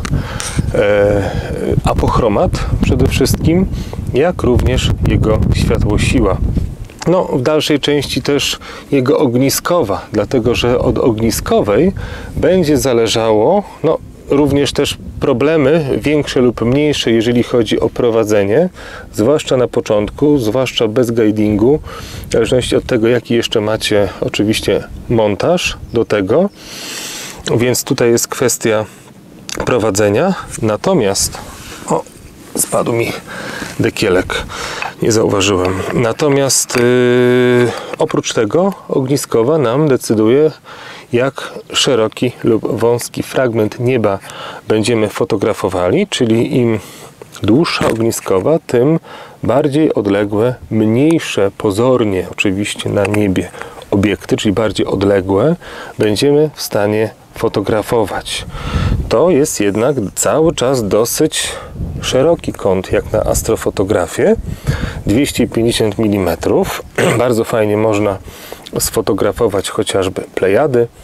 Speaker 1: e, apochromat przede wszystkim, jak również jego światłosiła. No, w dalszej części też jego ogniskowa, dlatego że od ogniskowej będzie zależało, no, również też problemy większe lub mniejsze, jeżeli chodzi o prowadzenie, zwłaszcza na początku, zwłaszcza bez guidingu, w zależności od tego, jaki jeszcze macie oczywiście montaż do tego, więc tutaj jest kwestia prowadzenia. Natomiast o, spadł mi dekielek, nie zauważyłem. Natomiast yy, oprócz tego ogniskowa nam decyduje, jak szeroki lub wąski fragment nieba będziemy fotografowali, czyli im dłuższa ogniskowa, tym bardziej odległe, mniejsze pozornie oczywiście na niebie obiekty, czyli bardziej odległe, będziemy w stanie fotografować. To jest jednak cały czas dosyć szeroki kąt jak na astrofotografię, dwieście pięćdziesiąt milimetrów. Bardzo fajnie można sfotografować chociażby Plejady,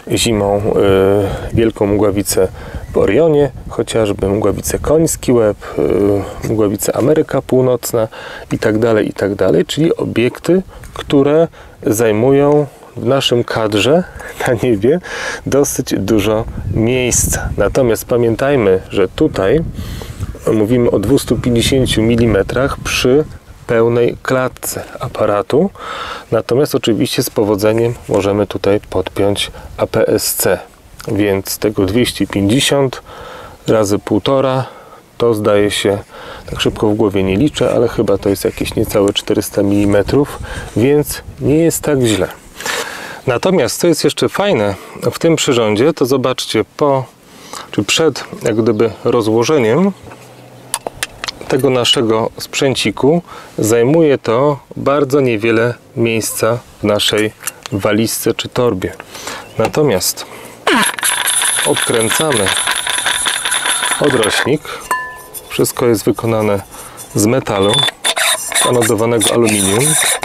Speaker 1: zimą y, wielką mgławicę w Orionie, chociażby mgławicę Koński Łeb, y, mgławicę Ameryka Północna i tak dalej, i tak dalej, czyli obiekty, które zajmują w naszym kadrze na niebie dosyć dużo miejsca. Natomiast pamiętajmy, że tutaj mówimy o dwustu pięćdziesięciu milimetrach przy pełnej klatce aparatu. Natomiast oczywiście z powodzeniem możemy tutaj podpiąć A P S C. Więc tego dwieście pięćdziesiąt razy półtora to zdaje się, tak szybko w głowie nie liczę, ale chyba to jest jakieś niecałe czterysta milimetrów, więc nie jest tak źle. Natomiast co jest jeszcze fajne w tym przyrządzie, to zobaczcie, po czy przed jak gdyby rozłożeniem tego naszego sprzęciku zajmuje to bardzo niewiele miejsca w naszej walizce czy torbie. Natomiast odkręcamy odrośnik. Wszystko jest wykonane z metalu anodowanego aluminium.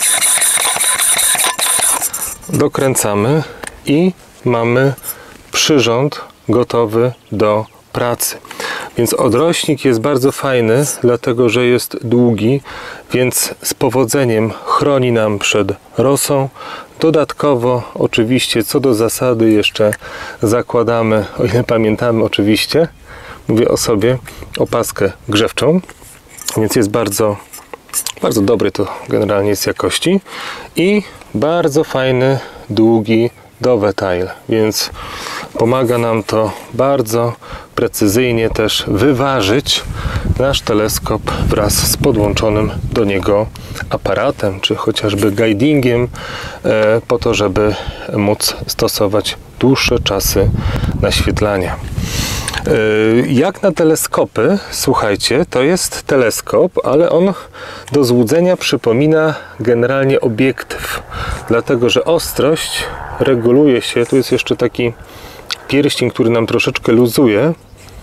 Speaker 1: Dokręcamy i mamy przyrząd gotowy do pracy. Więc odrośnik jest bardzo fajny, dlatego że jest długi, więc z powodzeniem chroni nam przed rosą. Dodatkowo oczywiście co do zasady jeszcze zakładamy, o ile pamiętamy oczywiście, mówię o sobie, opaskę grzewczą, więc jest bardzo, bardzo dobry to generalnie jest jakości i bardzo fajny, długi dovetail, więc pomaga nam to bardzo precyzyjnie też wyważyć nasz teleskop wraz z podłączonym do niego aparatem, czy chociażby guidingiem, e, po to, żeby móc stosować dłuższe czasy naświetlania. E, jak na teleskopy, słuchajcie, to jest teleskop, ale on do złudzenia przypomina generalnie obiektyw, dlatego że ostrość reguluje się, tu jest jeszcze taki pierścień, który nam troszeczkę luzuje,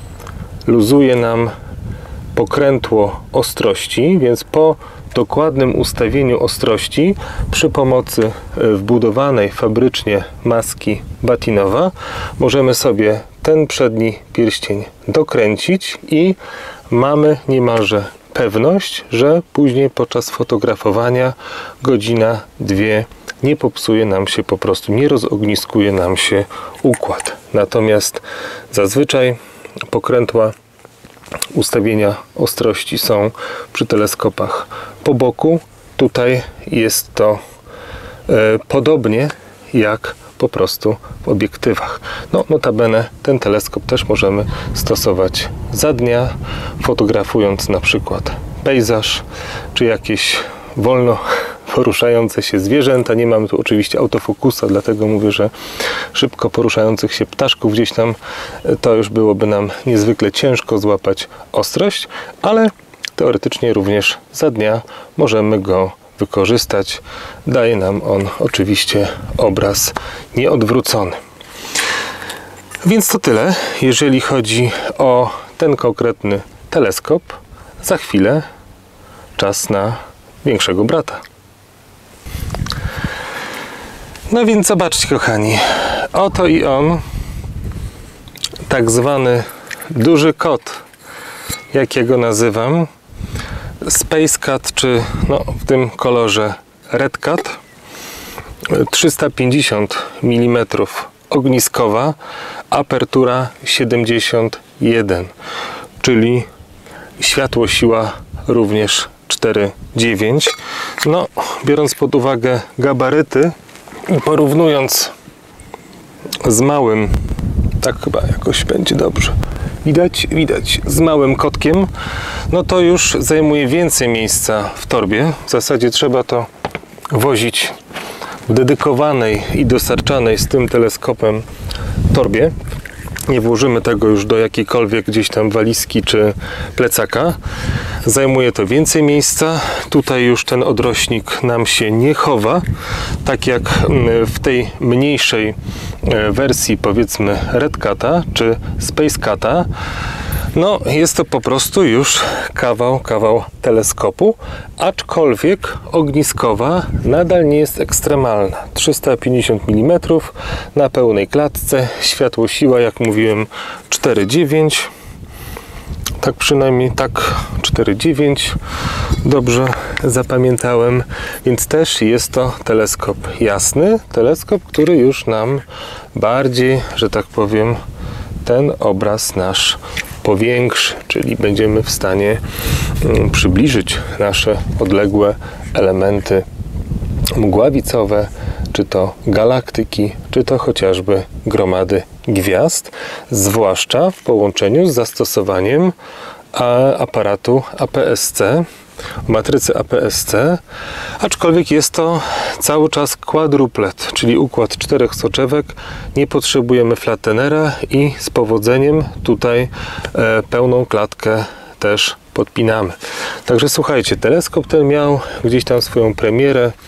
Speaker 1: luzuje nam pokrętło ostrości, więc po dokładnym ustawieniu ostrości przy pomocy wbudowanej fabrycznie maski Batinowa możemy sobie ten przedni pierścień dokręcić i mamy niemalże pewność, że później podczas fotografowania godzina, dwie nie popsuje nam się po prostu, nie rozogniskuje nam się układ. Natomiast zazwyczaj pokrętła ustawienia ostrości są przy teleskopach po boku. Tutaj jest to e, podobnie jak po prostu w obiektywach. No, notabene ten teleskop też możemy stosować za dnia, fotografując na przykład pejzaż, czy jakieś wolno poruszające się zwierzęta. Nie mamy tu oczywiście autofokusa, dlatego mówię, że szybko poruszających się ptaszków gdzieś tam to już byłoby nam niezwykle ciężko złapać ostrość, ale teoretycznie również za dnia możemy go wykorzystać. Daje nam on oczywiście obraz nieodwrócony. Więc to tyle, jeżeli chodzi o ten konkretny teleskop. Za chwilę czas na większego brata. No więc zobaczcie, kochani, oto i on, tak zwany duży kot, jak ja go nazywam, Space Cat, czy no, w tym kolorze Red Cat, trzysta pięćdziesiąt milimetrów ogniskowa, apertura siedemdziesiąt jeden, czyli światło siła również cztery dziewięć. No, biorąc pod uwagę gabaryty i porównując z małym, tak chyba jakoś będzie dobrze widać, widać, z małym kotkiem, no to już zajmuje więcej miejsca w torbie. W zasadzie trzeba to wozić w dedykowanej i dostarczanej z tym teleskopem torbie. Nie włożymy tego już do jakiejkolwiek gdzieś tam walizki czy plecaka. Zajmuje to więcej miejsca. Tutaj już ten odrośnik nam się nie chowa, tak jak w tej mniejszej wersji, powiedzmy Red Cata czy Space Cata. No, jest to po prostu już kawał, kawał teleskopu, aczkolwiek ogniskowa nadal nie jest ekstremalna. trzysta pięćdziesiąt milimetrów na pełnej klatce, światło siła, jak mówiłem, cztery dziewięć. Tak przynajmniej, tak, cztery dziewięć, dobrze zapamiętałem, więc też jest to teleskop jasny, teleskop, który już nam bardziej, że tak powiem, ten obraz nasz powiększy, czyli będziemy w stanie przybliżyć nasze odległe elementy mgławicowe, czy to galaktyki, czy to chociażby gromady gwiazd, zwłaszcza w połączeniu z zastosowaniem aparatu A P S C, matrycy A P S C, aczkolwiek jest to cały czas quadruplet, czyli układ czterech soczewek, nie potrzebujemy flattenera i z powodzeniem tutaj e, pełną klatkę też podpinamy. Także słuchajcie, teleskop ten miał gdzieś tam swoją premierę e,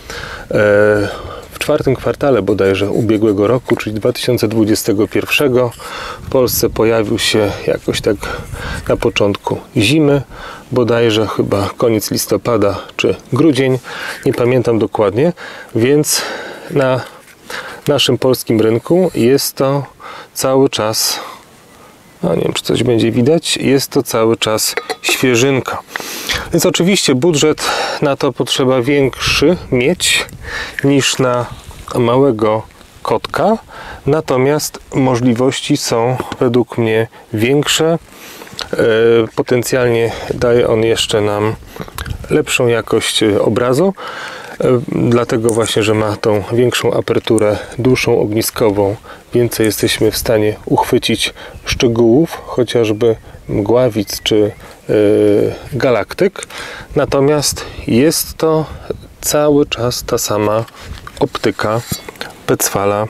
Speaker 1: w czwartym kwartale bodajże ubiegłego roku, czyli dwa tysiące dwudziestego pierwszego. W Polsce pojawił się jakoś tak na początku zimy, bodajże chyba koniec listopada czy grudzień, nie pamiętam dokładnie, więc na naszym polskim rynku jest to cały czas, no nie wiem, czy coś będzie widać, jest to cały czas świeżynka. Więc oczywiście budżet na to potrzeba większy mieć niż na małego kotka, natomiast możliwości są według mnie większe. Potencjalnie daje on jeszcze nam lepszą jakość obrazu, dlatego właśnie, że ma tą większą aperturę, dłuższą ogniskową, więcej jesteśmy w stanie uchwycić szczegółów, chociażby mgławic czy yy, galaktyk. Natomiast jest to cały czas ta sama optyka Petzvala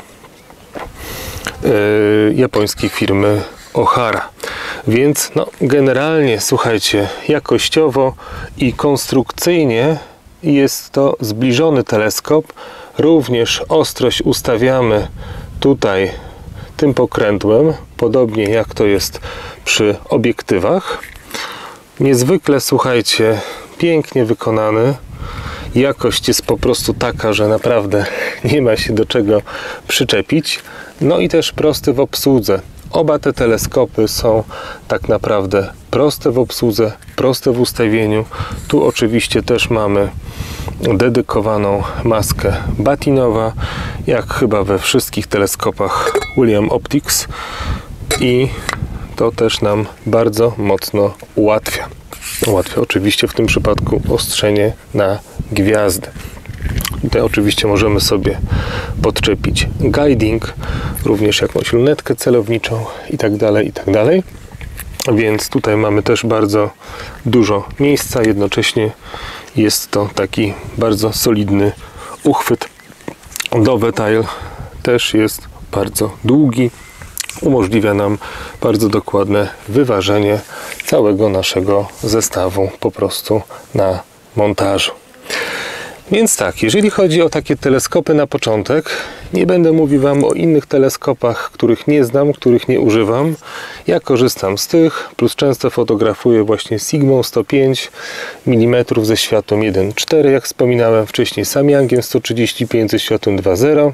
Speaker 1: yy, japońskiej firmy Ohara. Więc no, generalnie, słuchajcie, jakościowo i konstrukcyjnie jest to zbliżony teleskop. Również ostrość ustawiamy tutaj tym pokrętłem, podobnie jak to jest przy obiektywach. Niezwykle, słuchajcie, pięknie wykonany. Jakość jest po prostu taka, że naprawdę nie ma się do czego przyczepić. No i też prosty w obsłudze. Oba te teleskopy są tak naprawdę proste w obsłudze, proste w ustawieniu. Tu oczywiście też mamy dedykowaną maskę Batinowa, jak chyba we wszystkich teleskopach William Optics, i to też nam bardzo mocno ułatwia. Ułatwia oczywiście w tym przypadku ostrzenie na gwiazdy. Tutaj oczywiście możemy sobie podczepić guiding, również jakąś lunetkę celowniczą i tak dalej, i tak dalej. Więc tutaj mamy też bardzo dużo miejsca, jednocześnie jest to taki bardzo solidny uchwyt. Dovetail też jest bardzo długi, umożliwia nam bardzo dokładne wyważenie całego naszego zestawu po prostu na montażu. Więc tak, jeżeli chodzi o takie teleskopy na początek, nie będę mówił Wam o innych teleskopach, których nie znam, których nie używam. Ja korzystam z tych, plus często fotografuję właśnie Sigmą sto pięć milimetrów ze światłem jeden przecinek cztery, jak wspominałem wcześniej, Samyangiem sto trzydzieści pięć ze światłem dwa zero.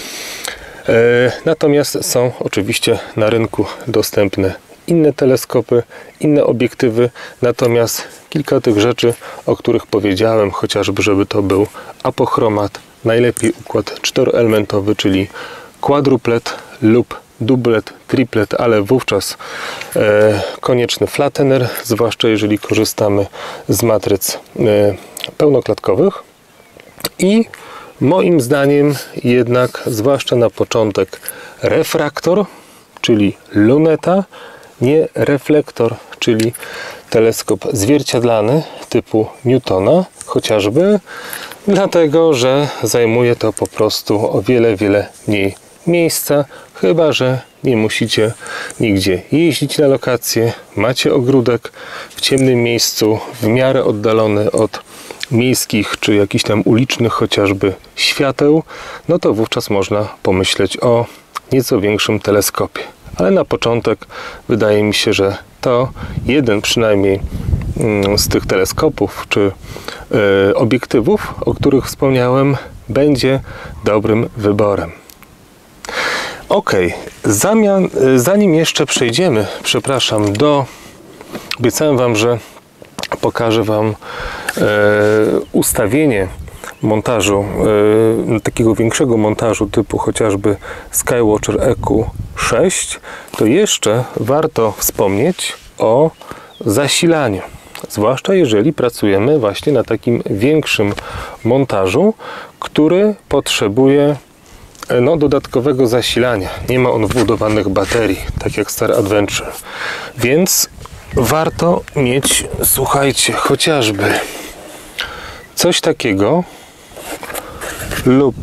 Speaker 1: Natomiast są oczywiście na rynku dostępne inne teleskopy, inne obiektywy, natomiast kilka tych rzeczy, o których powiedziałem, chociażby żeby to był apochromat, najlepiej układ czteroelementowy, czyli quadruplet lub dublet, triplet, ale wówczas e, konieczny flattener, zwłaszcza jeżeli korzystamy z matryc e, pełnoklatkowych. I moim zdaniem jednak, zwłaszcza na początek, refraktor, czyli luneta, nie reflektor, czyli teleskop zwierciadlany typu Newtona, chociażby dlatego, że zajmuje to po prostu o wiele, wiele mniej miejsca, chyba że nie musicie nigdzie jeździć na lokacje, macie ogródek w ciemnym miejscu, w miarę oddalony od miejskich czy jakichś tam ulicznych chociażby świateł, no to wówczas można pomyśleć o nieco większym teleskopie. ale na początek wydaje mi się, że to jeden przynajmniej z tych teleskopów czy y, obiektywów, o których wspomniałem, będzie dobrym wyborem. Ok, zamian, zanim jeszcze przejdziemy, przepraszam, do... Obiecałem Wam, że pokażę Wam e, ustawienie montażu, e, takiego większego montażu typu chociażby Skywatcher E Q sześć, to jeszcze warto wspomnieć o zasilaniu. Zwłaszcza jeżeli pracujemy właśnie na takim większym montażu, który potrzebuje no, dodatkowego zasilania. Nie ma on wbudowanych baterii, tak jak Star Adventure. Więc warto mieć, słuchajcie, chociażby coś takiego lub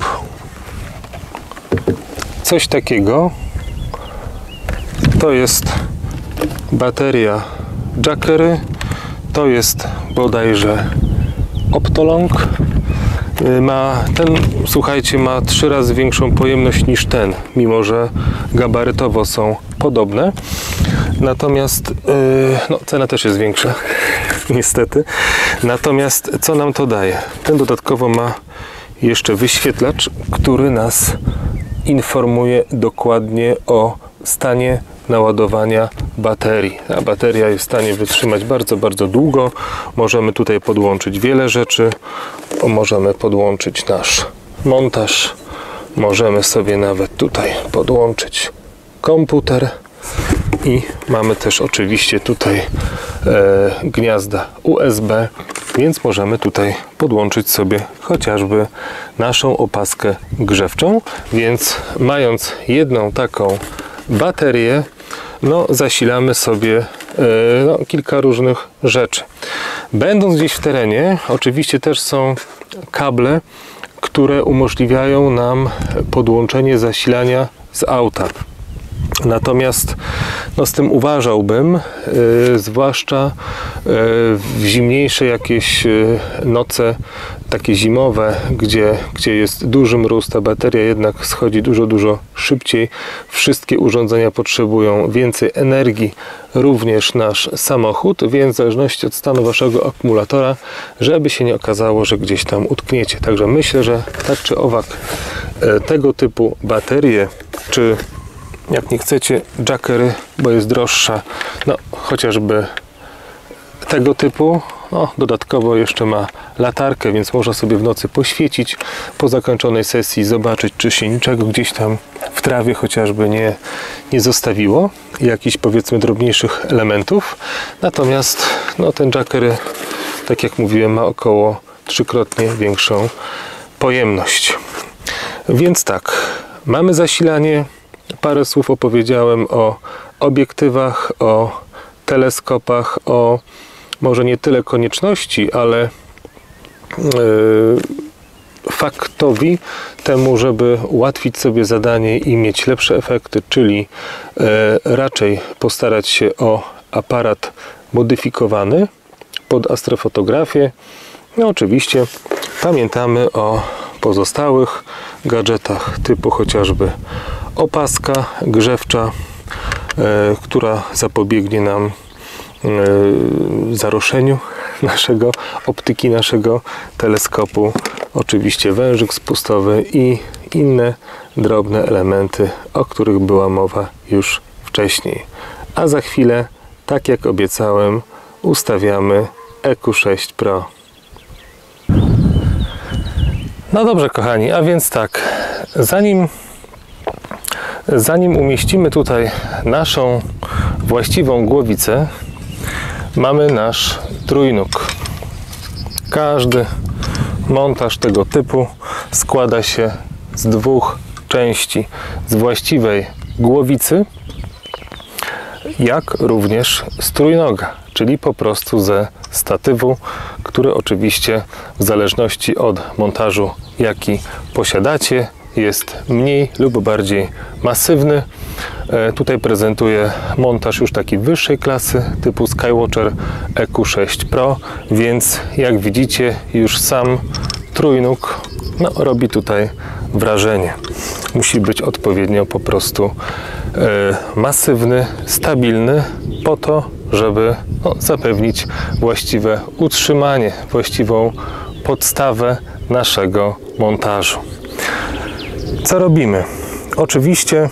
Speaker 1: coś takiego. To jest bateria Jackery, to jest bodajże Optolong. Ma ten, słuchajcie, ma trzy razy większą pojemność niż ten, mimo że gabarytowo są podobne. Natomiast yy, no, cena też jest większa, niestety. Natomiast co nam to daje? Ten dodatkowo ma jeszcze wyświetlacz, który nas informuje dokładnie o stanie naładowania baterii. A bateria jest w stanie wytrzymać bardzo, bardzo długo. Możemy tutaj podłączyć wiele rzeczy. Możemy podłączyć nasz montaż. Możemy sobie nawet tutaj podłączyć komputer. I mamy też oczywiście tutaj e, gniazda U S B, więc możemy tutaj podłączyć sobie chociażby naszą opaskę grzewczą. Więc mając jedną taką baterię, no, zasilamy sobie e, no, kilka różnych rzeczy. Będąc gdzieś w terenie, oczywiście też są kable, które umożliwiają nam podłączenie zasilania z auta. Natomiast no, z tym uważałbym, yy, zwłaszcza yy, w zimniejsze jakieś yy, noce, takie zimowe, gdzie, gdzie jest duży mróz, ta bateria jednak schodzi dużo, dużo szybciej. Wszystkie urządzenia potrzebują więcej energii, również nasz samochód, więc w zależności od stanu waszego akumulatora, żeby się nie okazało, że gdzieś tam utkniecie. Także myślę, że tak czy owak yy, tego typu baterie, czy jak nie chcecie Jackery, bo jest droższa, no chociażby tego typu, no dodatkowo jeszcze ma latarkę, więc można sobie w nocy poświecić, po zakończonej sesji zobaczyć, czy się niczego gdzieś tam w trawie chociażby nie, nie zostawiło, jakichś powiedzmy drobniejszych elementów. Natomiast no ten Jackery, tak jak mówiłem, ma około trzykrotnie większą pojemność. Więc tak, mamy zasilanie. Parę słów opowiedziałem o obiektywach, o teleskopach, o może nie tyle konieczności, ale yy, faktowi temu, żeby ułatwić sobie zadanie i mieć lepsze efekty, czyli yy, raczej postarać się o aparat modyfikowany pod astrofotografię. No oczywiście pamiętamy o pozostałych gadżetach typu chociażby opaska grzewcza, e, która zapobiegnie nam e, zaroszeniu naszego optyki, naszego teleskopu. Oczywiście wężyk spustowy i inne drobne elementy, o których była mowa już wcześniej. A za chwilę, tak jak obiecałem, ustawiamy E Q sześć Pro. No dobrze, kochani, a więc tak, zanim zanim umieścimy tutaj naszą właściwą głowicę, mamy nasz trójnóg. Każdy montaż tego typu składa się z dwóch części: z właściwej głowicy, jak również z trójnoga, czyli po prostu ze statywu, który oczywiście w zależności od montażu, jaki posiadacie, jest mniej lub bardziej masywny. E, tutaj prezentuję montaż już taki wyższej klasy typu Skywatcher E Q sześć Pro, więc jak widzicie, już sam trójnóg no, robi tutaj wrażenie. Musi być odpowiednio po prostu masywny, stabilny, po to, żeby no, zapewnić właściwe utrzymanie, właściwą podstawę naszego montażu. Co robimy? Oczywiście,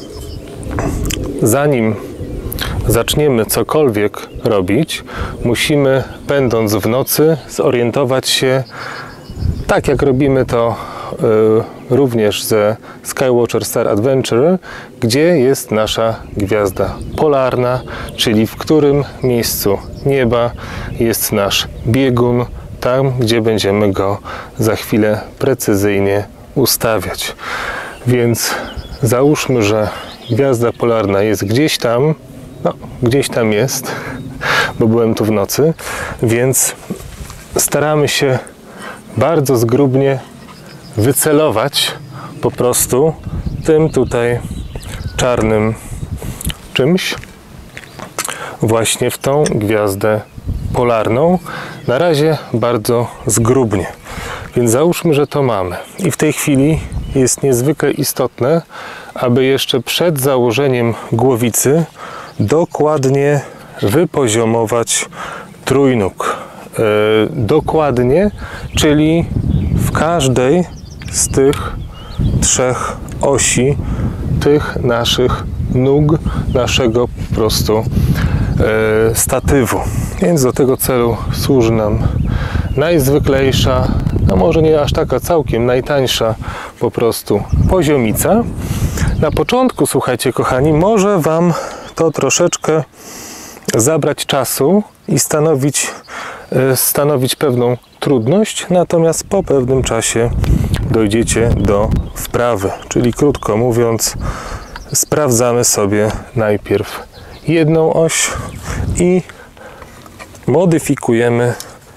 Speaker 1: zanim zaczniemy cokolwiek robić, musimy, będąc w nocy, zorientować się, tak jak robimy to y, również ze Skywatcher Star Adventure, gdzie jest nasza gwiazda polarna, czyli w którym miejscu nieba jest nasz biegun, tam gdzie będziemy go za chwilę precyzyjnie ustawiać. Więc załóżmy, że gwiazda polarna jest gdzieś tam, no gdzieś tam jest, bo byłem tu w nocy, więc staramy się bardzo zgrubnie wycelować po prostu tym tutaj czarnym czymś właśnie w tą gwiazdę polarną. Na razie bardzo zgrubnie. Więc załóżmy, że to mamy. I w tej chwili jest niezwykle istotne, aby jeszcze przed założeniem głowicy dokładnie wypoziomować trójnóg. Yy, dokładnie, czyli w każdej z tych trzech osi tych naszych nóg, naszego po prostu yy, statywu. Więc do tego celu służy nam najzwyklejsza, no może nie aż taka całkiem, najtańsza po prostu poziomica. Na początku, słuchajcie kochani, może Wam to troszeczkę zabrać czasu i stanowić, stanowić pewną trudność, natomiast po pewnym czasie dojdziecie do wprawy, czyli krótko mówiąc, sprawdzamy sobie najpierw jedną oś i modyfikujemy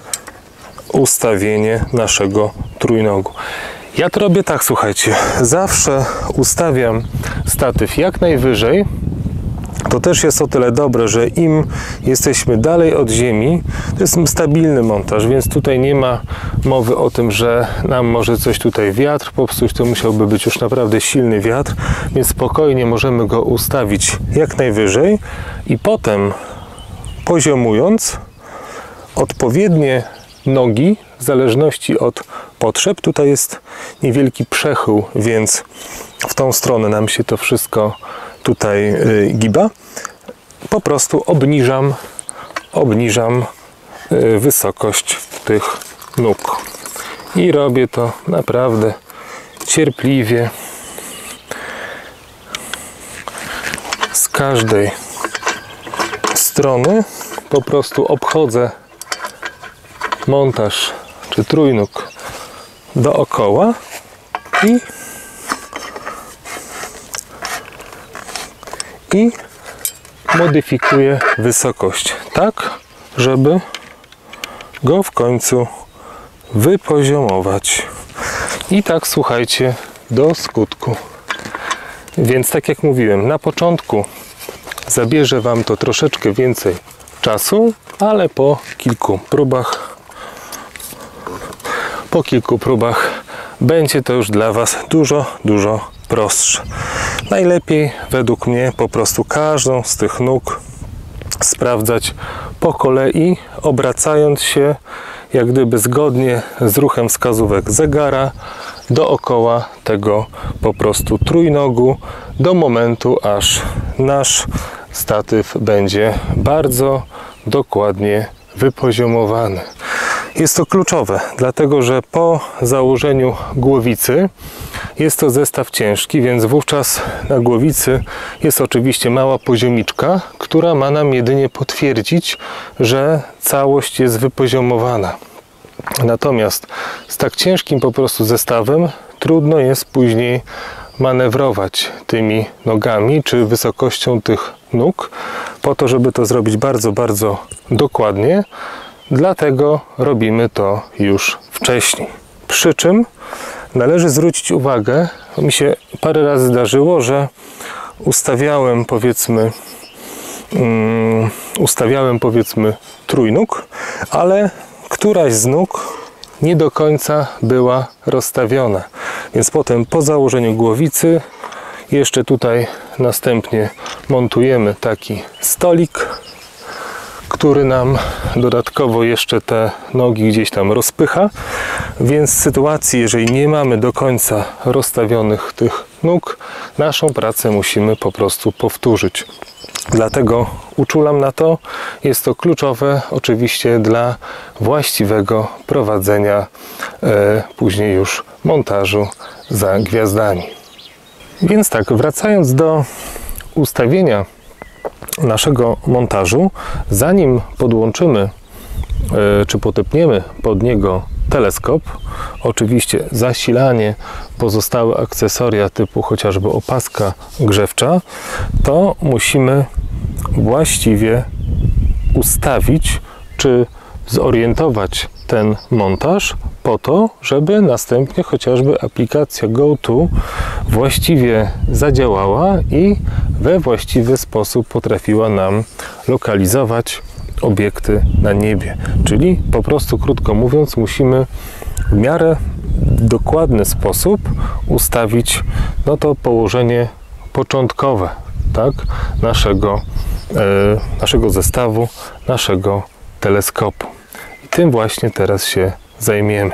Speaker 1: ustawienie naszego trójnogu. Ja to robię tak, słuchajcie, zawsze ustawiam statyw jak najwyżej. To też jest o tyle dobre, że im jesteśmy dalej od ziemi, to jest stabilny montaż, więc tutaj nie ma mowy o tym, że nam może coś tutaj wiatr popsuć, to musiałby być już naprawdę silny wiatr, więc spokojnie możemy go ustawić jak najwyżej i potem poziomując odpowiednie nogi, w zależności od potrzeb, tutaj jest niewielki przechył, więc w tą stronę nam się to wszystko tutaj y, giba, po prostu obniżam obniżam y, wysokość tych nóg i robię to naprawdę cierpliwie z każdej strony. Po prostu obchodzę montaż czy trójnóg dookoła i i modyfikuję wysokość tak, żeby go w końcu wypoziomować. I tak, słuchajcie, do skutku. Więc tak jak mówiłem, na początku zabierze Wam to troszeczkę więcej czasu, ale po kilku próbach po kilku próbach będzie to już dla Was dużo, dużo prostsze. Najlepiej według mnie po prostu każdą z tych nóg sprawdzać po kolei, obracając się jak gdyby zgodnie z ruchem wskazówek zegara dookoła tego po prostu trójnogu do momentu, aż nasz statyw będzie bardzo dokładnie wypoziomowany. Jest to kluczowe, dlatego że po założeniu głowicy jest to zestaw ciężki, więc wówczas na głowicy jest oczywiście mała poziomiczka, która ma nam jedynie potwierdzić, że całość jest wypoziomowana. Natomiast z tak ciężkim po prostu zestawem trudno jest później manewrować tymi nogami czy wysokością tych nóg po to, żeby to zrobić bardzo, bardzo dokładnie. Dlatego robimy to już wcześniej. Przy czym należy zwrócić uwagę, mi się parę razy zdarzyło, że ustawiałem powiedzmy um, ustawiałem powiedzmy trójnóg, ale któraś z nóg nie do końca była rozstawiona. Więc potem po założeniu głowicy Jeszcze tutaj następnie montujemy taki stolik, który nam dodatkowo jeszcze te nogi gdzieś tam rozpycha, więc w sytuacji, jeżeli nie mamy do końca rozstawionych tych nóg, naszą pracę musimy po prostu powtórzyć. Dlatego uczulam na to. Jest to kluczowe oczywiście dla właściwego prowadzenia e, później już montażu za gwiazdami. Więc tak, wracając do ustawienia naszego montażu, zanim podłączymy e, czy podepniemy pod niego teleskop, oczywiście zasilanie, pozostałe akcesoria typu chociażby opaska grzewcza, to musimy właściwie ustawić czy zorientować ten montaż po to, żeby następnie chociażby aplikacja GoTo właściwie zadziałała i we właściwy sposób potrafiła nam lokalizować obiekty na niebie. Czyli po prostu, krótko mówiąc, musimy w miarę dokładny sposób ustawić no to położenie początkowe, tak, naszego, e, naszego zestawu, naszego teleskopu. I tym właśnie teraz się zajmiemy.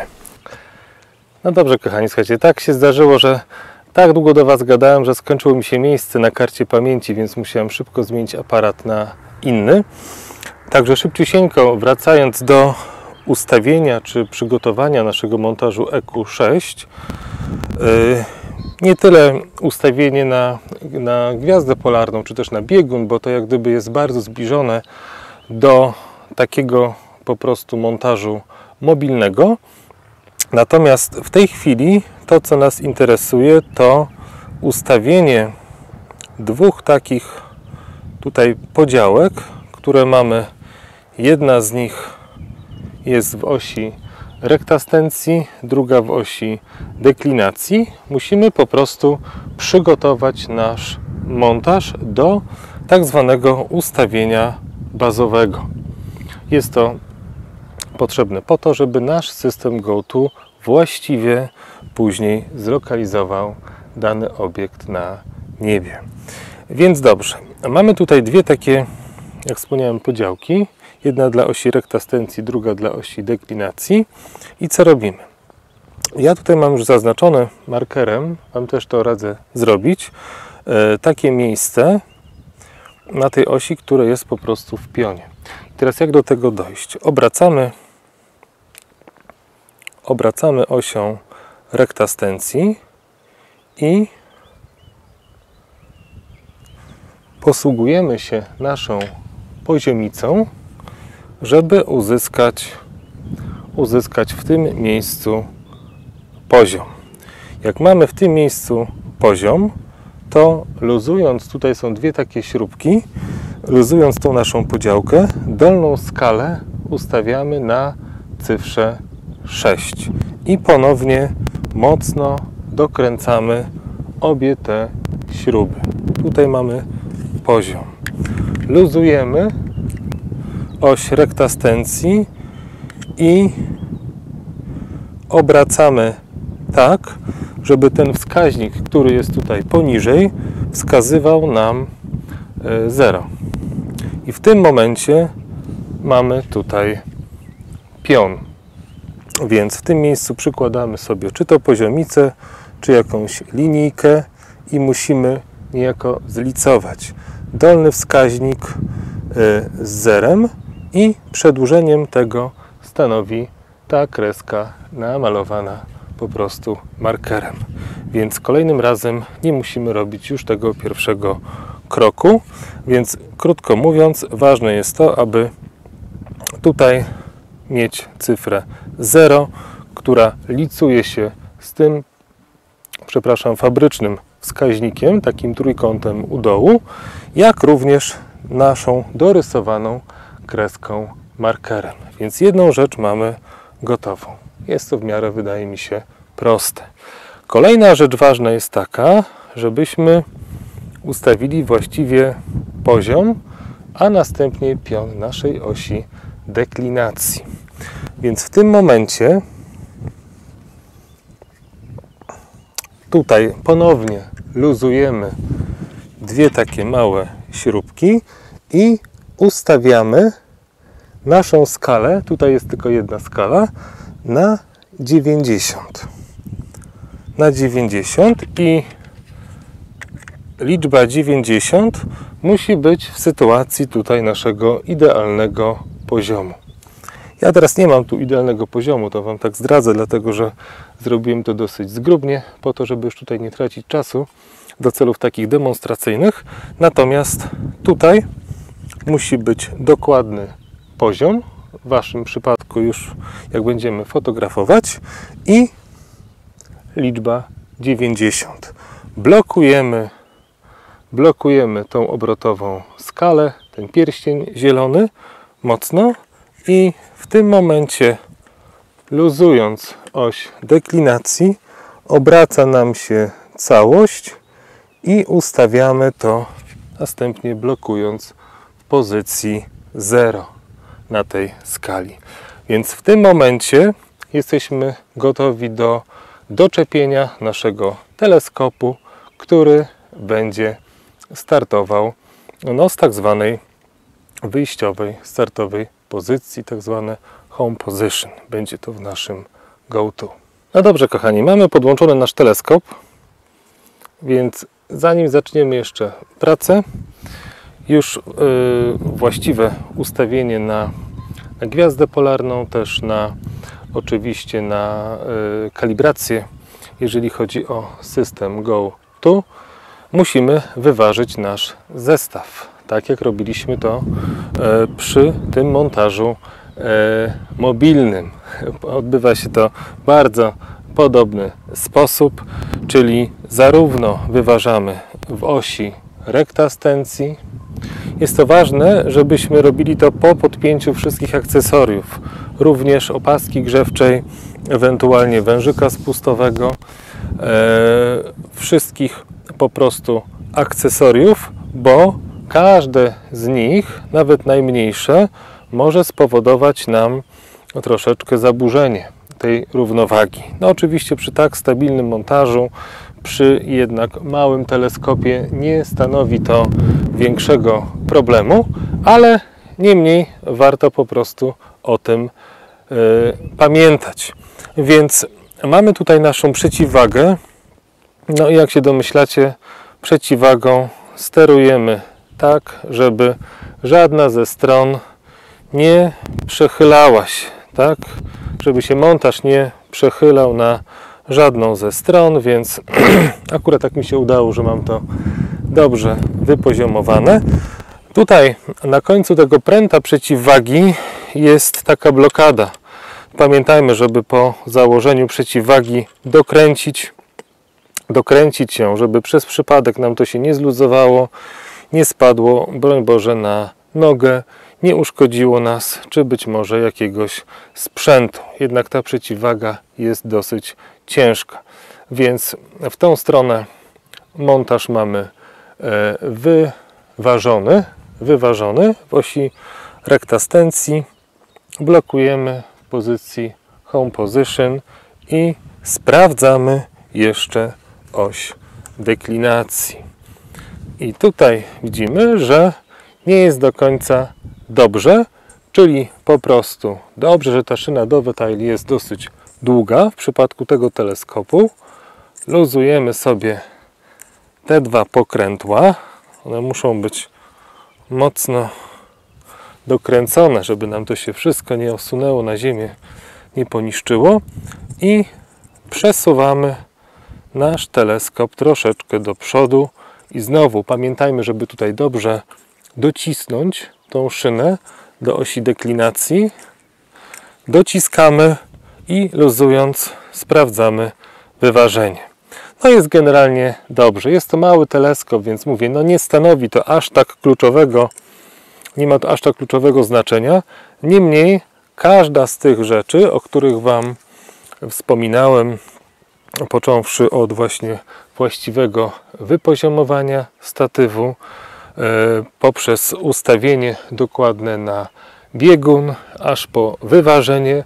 Speaker 1: No dobrze, kochani, słuchajcie, tak się zdarzyło, że tak długo do Was gadałem, że skończyło mi się miejsce na karcie pamięci, więc musiałem szybko zmienić aparat na inny. Także szybciusieńko, wracając do ustawienia czy przygotowania naszego montażu E Q sześć, yy, nie tyle ustawienie na, na gwiazdę polarną, czy też na biegun, bo to jak gdyby jest bardzo zbliżone do takiego po prostu montażu mobilnego. Natomiast w tej chwili to, co nas interesuje, to ustawienie dwóch takich tutaj podziałek, które mamy. Jedna z nich jest w osi rektascencji, druga w osi deklinacji. Musimy po prostu przygotować nasz montaż do tak zwanego ustawienia bazowego. Jest to potrzebne po to, żeby nasz system GoTo właściwie później zlokalizował dany obiekt na niebie. Więc dobrze, mamy tutaj dwie takie, jak wspomniałem, podziałki. Jedna dla osi rektascencji, druga dla osi deklinacji. I co robimy? Ja tutaj mam już zaznaczone markerem, Wam też to radzę zrobić, e, takie miejsce na tej osi, które jest po prostu w pionie. Teraz jak do tego dojść? Obracamy, obracamy osią rektascencji i posługujemy się naszą poziomicą, żeby uzyskać, uzyskać w tym miejscu poziom. Jak mamy w tym miejscu poziom, to luzując, tutaj są dwie takie śrubki, luzując tą naszą podziałkę, dolną skalę ustawiamy na cyfrze sześć i ponownie mocno dokręcamy obie te śruby. Tutaj mamy poziom. Luzujemy oś rektascencji i obracamy tak, żeby ten wskaźnik, który jest tutaj poniżej, wskazywał nam zero. I w tym momencie mamy tutaj pion. Więc w tym miejscu przykładamy sobie czy to poziomicę, czy jakąś linijkę i musimy niejako zlicować dolny wskaźnik z zerem i przedłużeniem tego stanowi ta kreska namalowana po prostu markerem. Więc kolejnym razem nie musimy robić już tego pierwszego kroku. Więc krótko mówiąc, ważne jest to, aby tutaj mieć cyfrę zero, która licuje się z tym, przepraszam, fabrycznym wskaźnikiem, takim trójkątem u dołu, jak również naszą dorysowaną kreską markerem. Więc jedną rzecz mamy gotową. Jest to w miarę, wydaje mi się, proste. Kolejna rzecz ważna jest taka, żebyśmy ustawili właściwie poziom, a następnie pion naszej osi deklinacji. Więc w tym momencie tutaj ponownie luzujemy dwie takie małe śrubki i ustawiamy naszą skalę, tutaj jest tylko jedna skala, na dziewięćdziesiąt. Na dziewięćdziesiąt i liczba dziewięćdziesiąt musi być w sytuacji tutaj naszego idealnego poziomu. Ja teraz nie mam tu idealnego poziomu, to Wam tak zdradzę, dlatego że zrobiłem to dosyć zgrubnie, po to, żeby już tutaj nie tracić czasu do celów takich demonstracyjnych. Natomiast tutaj musi być dokładny poziom, w Waszym przypadku już jak będziemy fotografować, i liczba dziewięćdziesiąt. Blokujemy, blokujemy tą obrotową skalę, ten pierścień zielony mocno i w tym momencie, luzując oś deklinacji, obraca nam się całość i ustawiamy to, następnie blokując w pozycji zero na tej skali. Więc w tym momencie jesteśmy gotowi do doczepienia naszego teleskopu, który będzie startował no, z tak zwanej wyjściowej, startowej pozycji, tak zwane home position. Będzie to w naszym go-to. No dobrze, kochani, mamy podłączony nasz teleskop, więc zanim zaczniemy jeszcze pracę, już yy, właściwe ustawienie na, na gwiazdę polarną, też na oczywiście na yy, kalibrację, jeżeli chodzi o system go-to, musimy wyważyć nasz zestaw, tak jak robiliśmy to yy, przy tym montażu yy, mobilnym. Odbywa się to w bardzo podobny sposób, czyli zarówno wyważamy w osi rektascencji. Jest to ważne, żebyśmy robili to po podpięciu wszystkich akcesoriów, również opaski grzewczej, ewentualnie wężyka spustowego, e, wszystkich po prostu akcesoriów, bo każde z nich, nawet najmniejsze, może spowodować nam troszeczkę zaburzenie tej równowagi. No oczywiście przy tak stabilnym montażu, przy jednak małym teleskopie nie stanowi to większego problemu, ale niemniej warto po prostu o tym y, pamiętać. Więc mamy tutaj naszą przeciwwagę. No i jak się domyślacie, przeciwwagą sterujemy tak, żeby żadna ze stron nie przechylała się, tak? Żeby się montaż nie przechylał na żadną ze stron, więc akurat tak mi się udało, że mam to dobrze wypoziomowane. Tutaj na końcu tego pręta przeciwwagi jest taka blokada. Pamiętajmy, żeby po założeniu przeciwwagi dokręcić, dokręcić ją, żeby przez przypadek nam to się nie zluzowało, nie spadło, broń Boże, na nogę, nie uszkodziło nas, czy być może jakiegoś sprzętu. Jednak ta przeciwwaga jest dosyć ciężka. Więc w tą stronę montaż mamy wyważony, wyważony w osi rektascencji. Blokujemy w pozycji home position i sprawdzamy jeszcze oś deklinacji. I tutaj widzimy, że nie jest do końca dobrze, czyli po prostu dobrze, że ta szyna dovetail jest dosyć długa w przypadku tego teleskopu. Luzujemy sobie te dwa pokrętła. One muszą być mocno dokręcone, żeby nam to się wszystko nie osunęło na ziemię, nie poniszczyło. I przesuwamy nasz teleskop troszeczkę do przodu. I znowu pamiętajmy, żeby tutaj dobrze docisnąć tą szynę do osi deklinacji. Dociskamy i luzując sprawdzamy wyważenie. No jest generalnie dobrze. Jest to mały teleskop, więc mówię, no nie stanowi to aż tak kluczowego, nie ma to aż tak kluczowego znaczenia. Niemniej każda z tych rzeczy, o których Wam wspominałem, począwszy od właśnie właściwego wypoziomowania statywu, poprzez ustawienie dokładne na biegun, aż po wyważenie,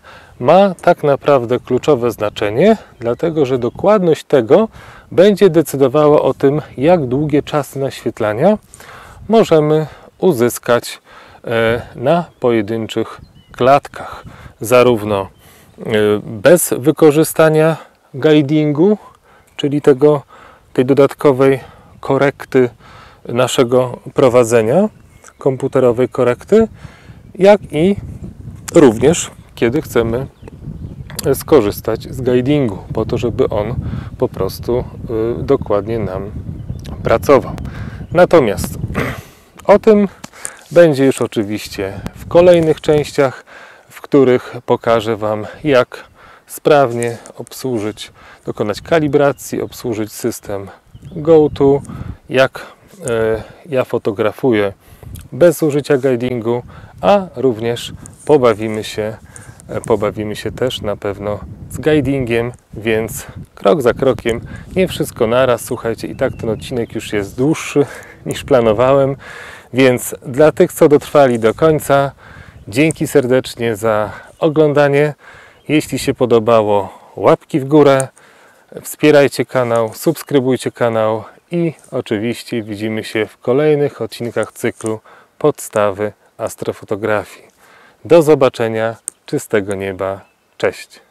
Speaker 1: ma tak naprawdę kluczowe znaczenie, dlatego że dokładność tego będzie decydowała o tym, jak długie czasy naświetlania możemy uzyskać na pojedynczych klatkach, zarówno bez wykorzystania guidingu, czyli tego, tej dodatkowej korekty naszego prowadzenia, komputerowej korekty, jak i również kiedy chcemy skorzystać z guidingu, po to, żeby on po prostu y, dokładnie nam pracował. Natomiast o tym będzie już oczywiście w kolejnych częściach, w których pokażę Wam, jak sprawnie obsłużyć, dokonać kalibracji, obsłużyć system GoTo, jak y, ja fotografuję bez użycia guidingu, a również pobawimy się, pobawimy się też na pewno z guidingiem, więc krok za krokiem, nie wszystko naraz. Słuchajcie, i tak ten odcinek już jest dłuższy niż planowałem, więc dla tych, co dotrwali do końca, dzięki serdecznie za oglądanie. Jeśli się podobało, łapki w górę, wspierajcie kanał, subskrybujcie kanał i oczywiście widzimy się w kolejnych odcinkach cyklu Podstawy astrofotografii. Do zobaczenia, czystego nieba, cześć!